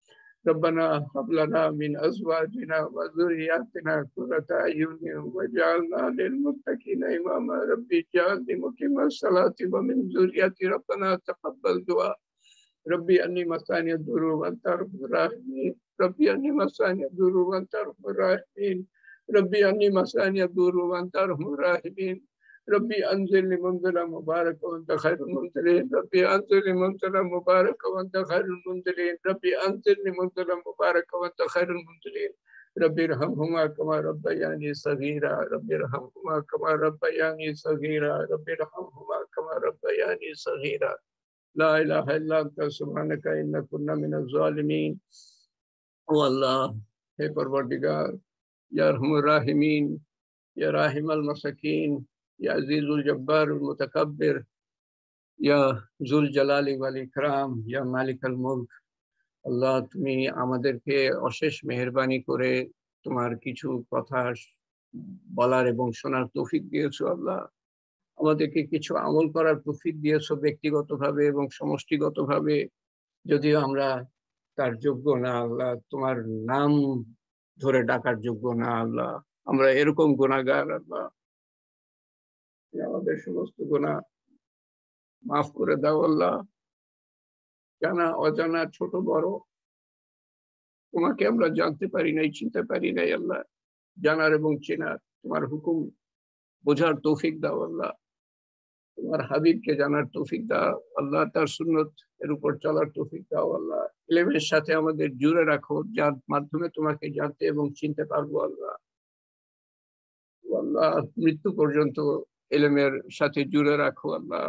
ربنا هب لنا من أزواجنا وذرياتنا قرة أعين واجعلنا للمتقين إماما ربي اجعلني مقيم الصلاة ومن ذريتي ربنا تقبل دعاء ربي أني مساني الضر وأنت أرحم الراحمين ربي أني مساني الضر وأنت أرحم الراحمين ربي أني مساني الضر وأنت أرحم الراحمين ربي أنزل منزلا مبارك وأنت خير المنزلين ربي أنزل منزلا مبارك وأنت خير المنزلين ربي أنزل منزلا مبارك وأنت خير المنزلين ربي ارحمهما كما ربياني صغيرا ربي ارحمهما كما ربياني صغيرا ربي ارحمهما كما ربياني صغيرا لا إله إلا أنت سبحانك إنا كنا من الظالمين والله हे परवरदिगार या अरहमुर राहिमीन या राहिमल मसाकीन या अजीजुल जब्बारुल मुतकब्बिर या जुल जलाली वाल इकराम या मालिकल मुल्क আল্লাহ তুমি আমাদেরকে অশেষ মেহেরবানি করে তোমার কিছু কথা বলার এবং শোনার তৌফিক দিয়েছো আল্লাহ আমাদেরকে কিছু আমল করার তৌফিক দিয়েছো ব্যক্তিগতভাবে এবং সমষ্টিগতভাবে যদিও আমরা তার যোগ্য না আল্লাহ তোমার নাম ধরে ডাকার যোগ্য না আল্লাহ আমরা এরকম গুনাহগার আল্লাহ আমাদের সমস্ত গুনাহ মাফ করে দাও আল্লাহ জানা অজানা ছোট বড় তোমাকে আমরা জানতে পারি নাই চিনতে পারি নাই আল্লাহ জানার এবং চেনার তোমার হুকুম বোঝার তৌফিক দাও আল্লাহ তোমার হাবিবকে জানার তৌফিক দাও আল্লাহ তার সুন্নত এর উপর চলার তৌফিক দাও আল্লাহ ইলমের সাথে আমাদের জুড়ে রাখো যার মাধ্যমে তোমাকে জানতে এবং চিনতে পারবো আল্লাহ আল্লাহ মৃত্যু পর্যন্ত ইলমের সাথে জুড়ে রাখো আল্লাহ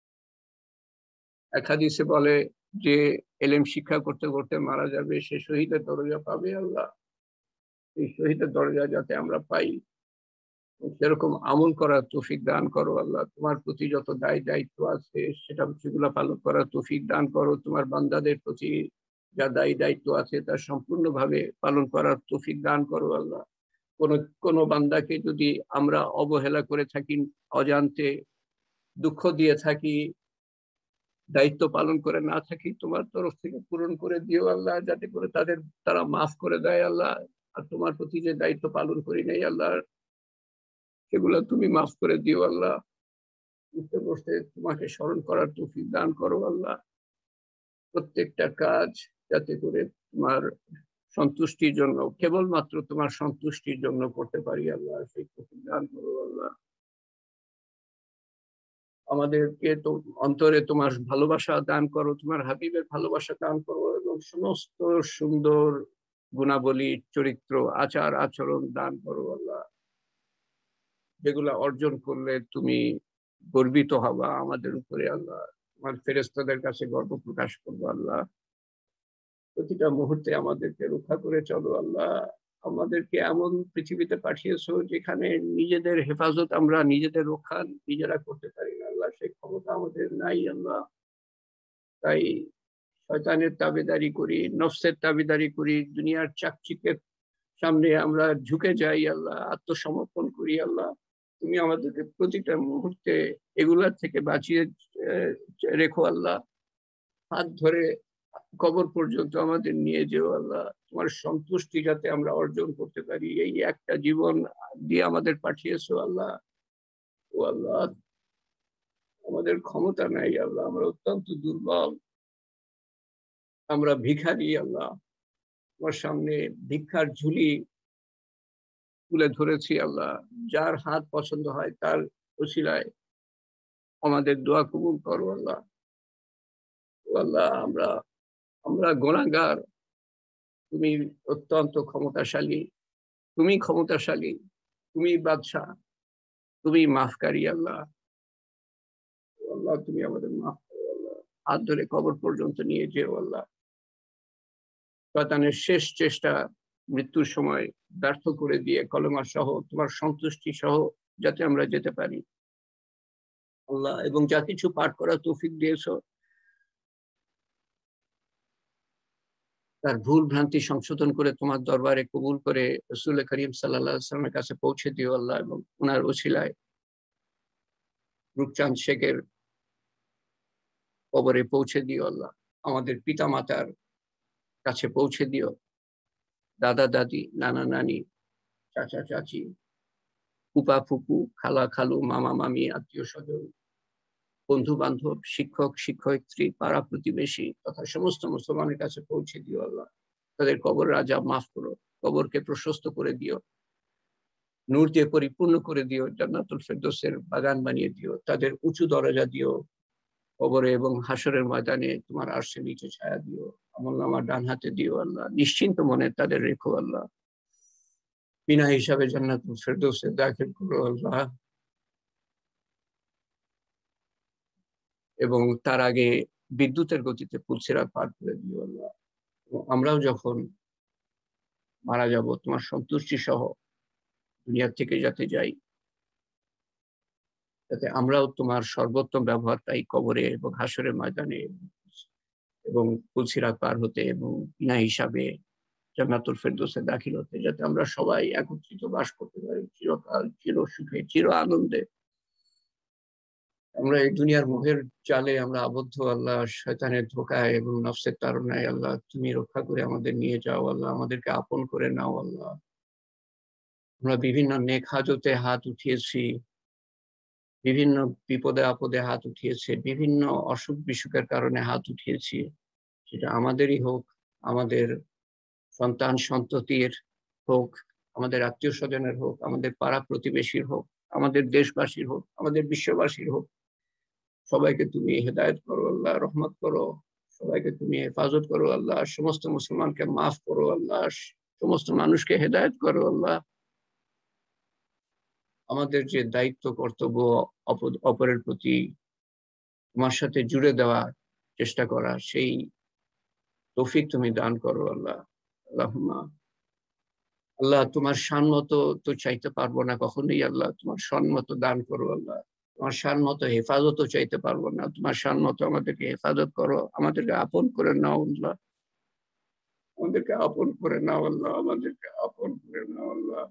এক হাদিসে বলে যে ইলম শিক্ষা করতে করতে মারা যাবে সে শহীদের দরজা পাবে আল্লাহ এই শহীদের দরজা যাতে আমরা পাই সেরকম আমল করার তৌফিক দান করো আল্লাহ তোমার প্রতি যত দায়িত্ব আছে সেগুলো পালন করার তৌফিক দান করো তোমার বান্দাদের প্রতি যা দায়িত্ব আছে তা সম্পূর্ণভাবে পালন করার তৌফিক দান করো আল্লাহ কোন বান্দাকে যদি আমরা অবহেলা করে থাকি অজান্তে দুঃখ দিয়ে থাকি দায়িত্ব পালন করে না থাকি তোমার তরফ থেকে পূরণ করে দিও আল্লাহ যাতে করে তারা মাফ করে দেয় আল্লাহ আর তোমার প্রতি যে দায়িত্ব পালন করি নাই আল্লাহ সেগুলো তুমি মাফ করে দিও আল্লাহ উঠতে বসতে তোমাকে স্মরণ করার তৌফিক দান করো আল্লাহ প্রত্যেকটা কাজ যাতে করে তোমার সন্তুষ্টির জন্য কেবলমাত্র তোমার সন্তুষ্টির জন্য করতে পারি আল্লাহ সেই তৌফিক দান করো আল্লাহ আমাদেরকে তো অন্তরে তোমার ভালোবাসা দান করো তোমার হাবিবের ভালোবাসা দান করো এবং সমস্ত সুন্দর গুণাবলী চরিত্র আচার আচরণ দান করো আল্লাহ যেগুলা অর্জন করলে তুমি গর্বিত হবা আমাদের উপরে আল্লাহ তোমার ফেরেশতাদের কাছে গর্ব প্রকাশ করবো আল্লাহ প্রতিটা মুহূর্তে আমাদেরকে রক্ষা করে চলো আল্লাহ আমাদেরকে এমন পৃথিবীতে পাঠিয়েছো যেখানে নিজেদের হেফাজত আমরা নিজেদের রক্ষা নিজেরা করতে পারি না আল্লাহ সেই ক্ষমতা আমাদের নাই আল্লাহ তাই শয়তানের তাবেদারি করি নফসের তাবেদারি করি দুনিয়ার চাকচিকের সামনে আমরা ঝুঁকে যাই আল্লাহ আত্মসমর্পণ করি আল্লাহ তুমি আমাদেরকে প্রতিটা মুহূর্তে এগুলার থেকে বাঁচিয়ে রেখো আল্লাহ হাত ধরে কবর পর্যন্ত আমাদের নিয়ে যেও আল্লাহ তোমার সন্তুষ্টি যাতে আমরা অর্জন করতে পারি এই একটা জীবন দিয়ে আমাদের পাঠিয়েছো আল্লাহ ও আল্লাহ আমাদের ক্ষমতা নাই আল্লাহ আমরা অত্যন্ত দুর্বল আমরা ভিখারি আল্লাহ তোমার সামনে ভিক্ষার ঝুলি তুলে ধরেছি আল্লাহ যার হাত পছন্দ হয় তার ওসিলায় আমাদের দোয়া কবুল করো আল্লাহ আল্লাহ আমরা গুনাহগার তুমি অত্যন্ত ক্ষমতাশালী তুমি বাদশাহ তুমি মাফকারী আল্লাহ আল্লাহ তুমি আমাদের মাফ করো আল্লাহ হাত ধরে কবর পর্যন্ত নিয়ে যেও আল্লাহ শয়তানের শেষ চেষ্টা মৃত্যুর সময় ব্যর্থ করে দিয়ে কলেমা সহ তোমার সন্তুষ্টি সহ যাতে আমরা যেতে পারি আল্লাহ এবং যা কিছু পাঠ করা তৌফিক দিয়েছো তার ভুল ভ্রান্তি সংশোধন করে তোমার দরবারে কবুল করে রাসূল করিম সাল্লাল্লাহু আলাইহি ওয়াসাল্লামের কাছে পৌঁছে দিও আল্লাহ এবং ওনার ওসিলায় রূপচাঁদ শেখের কবরে পৌঁছে দিও আল্লাহ আমাদের পিতামাতার কাছে পৌঁছে দিও। দাদা দাদি, নানা নানি, চাচা চাচি, ফুপা ফুপু, খালা খালু, মামা মামি, আত্মীয় স্বজন, বন্ধু বান্ধব, শিক্ষক শিক্ষয়িত্রী, পাড়া প্রতিবেশী তথা সমস্ত মুসলমানের কাছে পৌঁছে দিও আল্লাহ। তাদের কবরের আযাব মাফ করো, কবরকে প্রশস্ত করে দিও, নূর দিয়ে পরিপূর্ণ করে দিও, জান্নাতুল ফেরদৌসের বাগান বানিয়ে দিও, তাদের উঁচু দরজা দিও, কবরে এবং হাসরের ময়দানে তোমার আরশের নিচে ছায়া দিও, আমলনামা ডান হাতে দিও আল্লাহ, নিশ্চিন্ত মনে তাদের রেখো আল্লাহ, বিনা হিসাবে জান্নাতুল ফেরদৌসে দাখিল করো আল্লাহ। এবং তার আগে বিদ্যুতের গতিতে পুলসিরাত পার করে দিও আল্লাহ। আমরাও যখন মারা যাব তোমার সন্তুষ্টি সহ দুনিয়া থেকে যাতে যাই, যাতে আমরাও তোমার সর্বোত্তম ব্যবহারটাই কবরে এবং হাসরের ময়দানে এবং পুলসিরাত পার হতে এবং বিনা হিসাবে জান্নাতুল ফেরদৌসে দাখিল হতে, যাতে আমরা সবাই একত্রিত বাস করতে পারি চিরকাল, চির সুখে, চির আনন্দে। আমরা এই দুনিয়ার মোহের জালে আমরা আবদ্ধ আল্লাহ, শয়তানের ধোঁকায় এবং নফসের তাড়নায় আল্লাহ, তুমি রক্ষা করে আমাদের নিয়ে যাও আল্লাহ, আমাদেরকে আপন করে নাও আল্লাহ। আমরা বিভিন্ন নেক হাজতে হাত উঠিয়েছি, বিভিন্ন বিপদে আপদে হাত উঠিয়েছি, বিভিন্ন অসুখ বিসুখের কারণে হাত উঠিয়েছি, সেটা আমাদেরই হোক, আমাদের সন্তান সন্ততির হোক, আমাদের আত্মীয় স্বজনের হোক, আমাদের পাড়া প্রতিবেশীর হোক, আমাদের দেশবাসীর হোক, আমাদের বিশ্ববাসীর হোক, সবাইকে তুমি হেদায়েত করো আল্লাহ, রহমত করো, সবাইকে তুমি হেফাজত করো আল্লাহ, সমস্ত মুসলমানকে মাফ করো আল্লাহ, সমস্ত মানুষকে হেদায়েত করো আল্লাহ। আমাদের যে দায়িত্ব কর্তব্য অপরের প্রতি তোমার সাথে জুড়ে দেওয়ার চেষ্টা করা, সেই তৌফিক তুমি দান করো আল্লাহ। আল্লাহুম্মা আল্লাহ, তোমার শান মতো তো চাইতে পারবো না কখনোই আল্লাহ, তোমার শান মতো দান করো আল্লাহ, তোমার শান মতো হেফাজতও চাইতে পারবো না, তোমার শান মতো আমাদেরকে হেফাজত করো, আমাদেরকে আপন করে নাও আল্লাহ, আমাদেরকে আপন করে নাও আল্লাহ, আমাদেরকে আপন করে নাও আল্লাহ।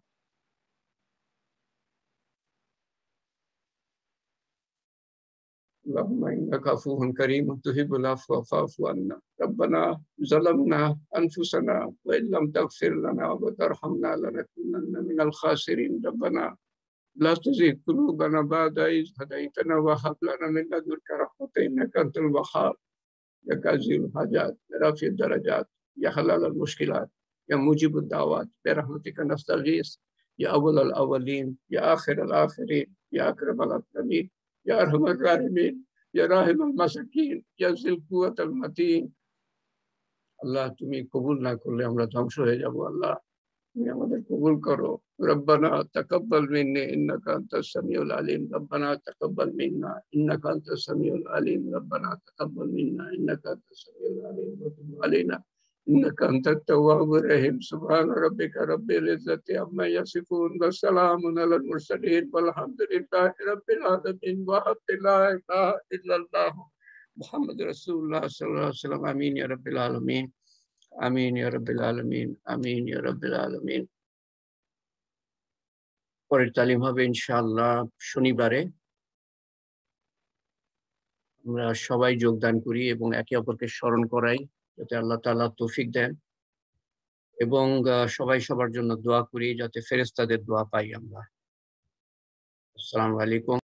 اللهم إنك عفو كريم تحب العفو فاعف عنا. ربنا ظلمنا أنفسنا وإن لم تغفر لنا وترحمنا لنكونن من الخاسرين. ربنا لا تزغ قلوبنا بعد إذ هديتنا وهب لنا من لدنك رحمة إنك أنت الوهاب. يا قاضي الحاجات، يا رافع الدرجات، يا حلال المشكلات، يا مجيب الدعوات، برحمتك نستغيث. يا أول الأولين، يا آخر الآخرين، يا أكرم الأكرمين، يا أرحم الراحمين، يا راحم المساكين، يا ذي القوة المتين. আল্লাহ, তুমি কবুল না করলে আমরা ধ্বংস হয়ে যাব আল্লাহ, তুমি আমাদের কবুল করো। রব্বানা তাকাব্বাল মিন্নি ইন্নাকা আনতাস সামিউল আলিম। রব্বানা তাকাব্বাল মিন্না ইন্নাকা আনতাস সামিউল আলিম। রব্বানা তাকাব্বাল মিন্না ইন্নাকা আনতাস সামিউল আলিম ওয়া তুব আলাইনা ইন্নাকা আনতাত তাওয়াবুর রহিম। সুবহানা রাব্বিকা রাব্বিল ইজ্জাতি আম্মা ইয়াসিফুন ওয়া সালামুন আলাল মুরসালিন ওয়ালহামদুলিল্লাহি রাব্বিল আলামিন। ওয়া লা ইলাহা ইল্লাল্লাহ মুহাম্মাদুর রাসূলুল্লাহ সাল্লাল্লাহু আলাইহি ওয়াসাল্লাম। আমিন ইয়া রাব্বিল আলামিন, আমিন ইয়া রাব্বিল আলামিন, আমিন ইয়া রাব্বিল আলামিন। পরের তালিম হবে ইনশাআল্লাহ শনিবারে। আমরা সবাই যোগদান করি এবং একে অপরকে স্মরণ করাই, যাতে আল্লাহ তাআলা তৌফিক দেন, এবং সবাই সবার জন্য দোয়া করি যাতে ফেরেশতাদের দোয়া পাই আমরা। আসসালামু আলাইকুম।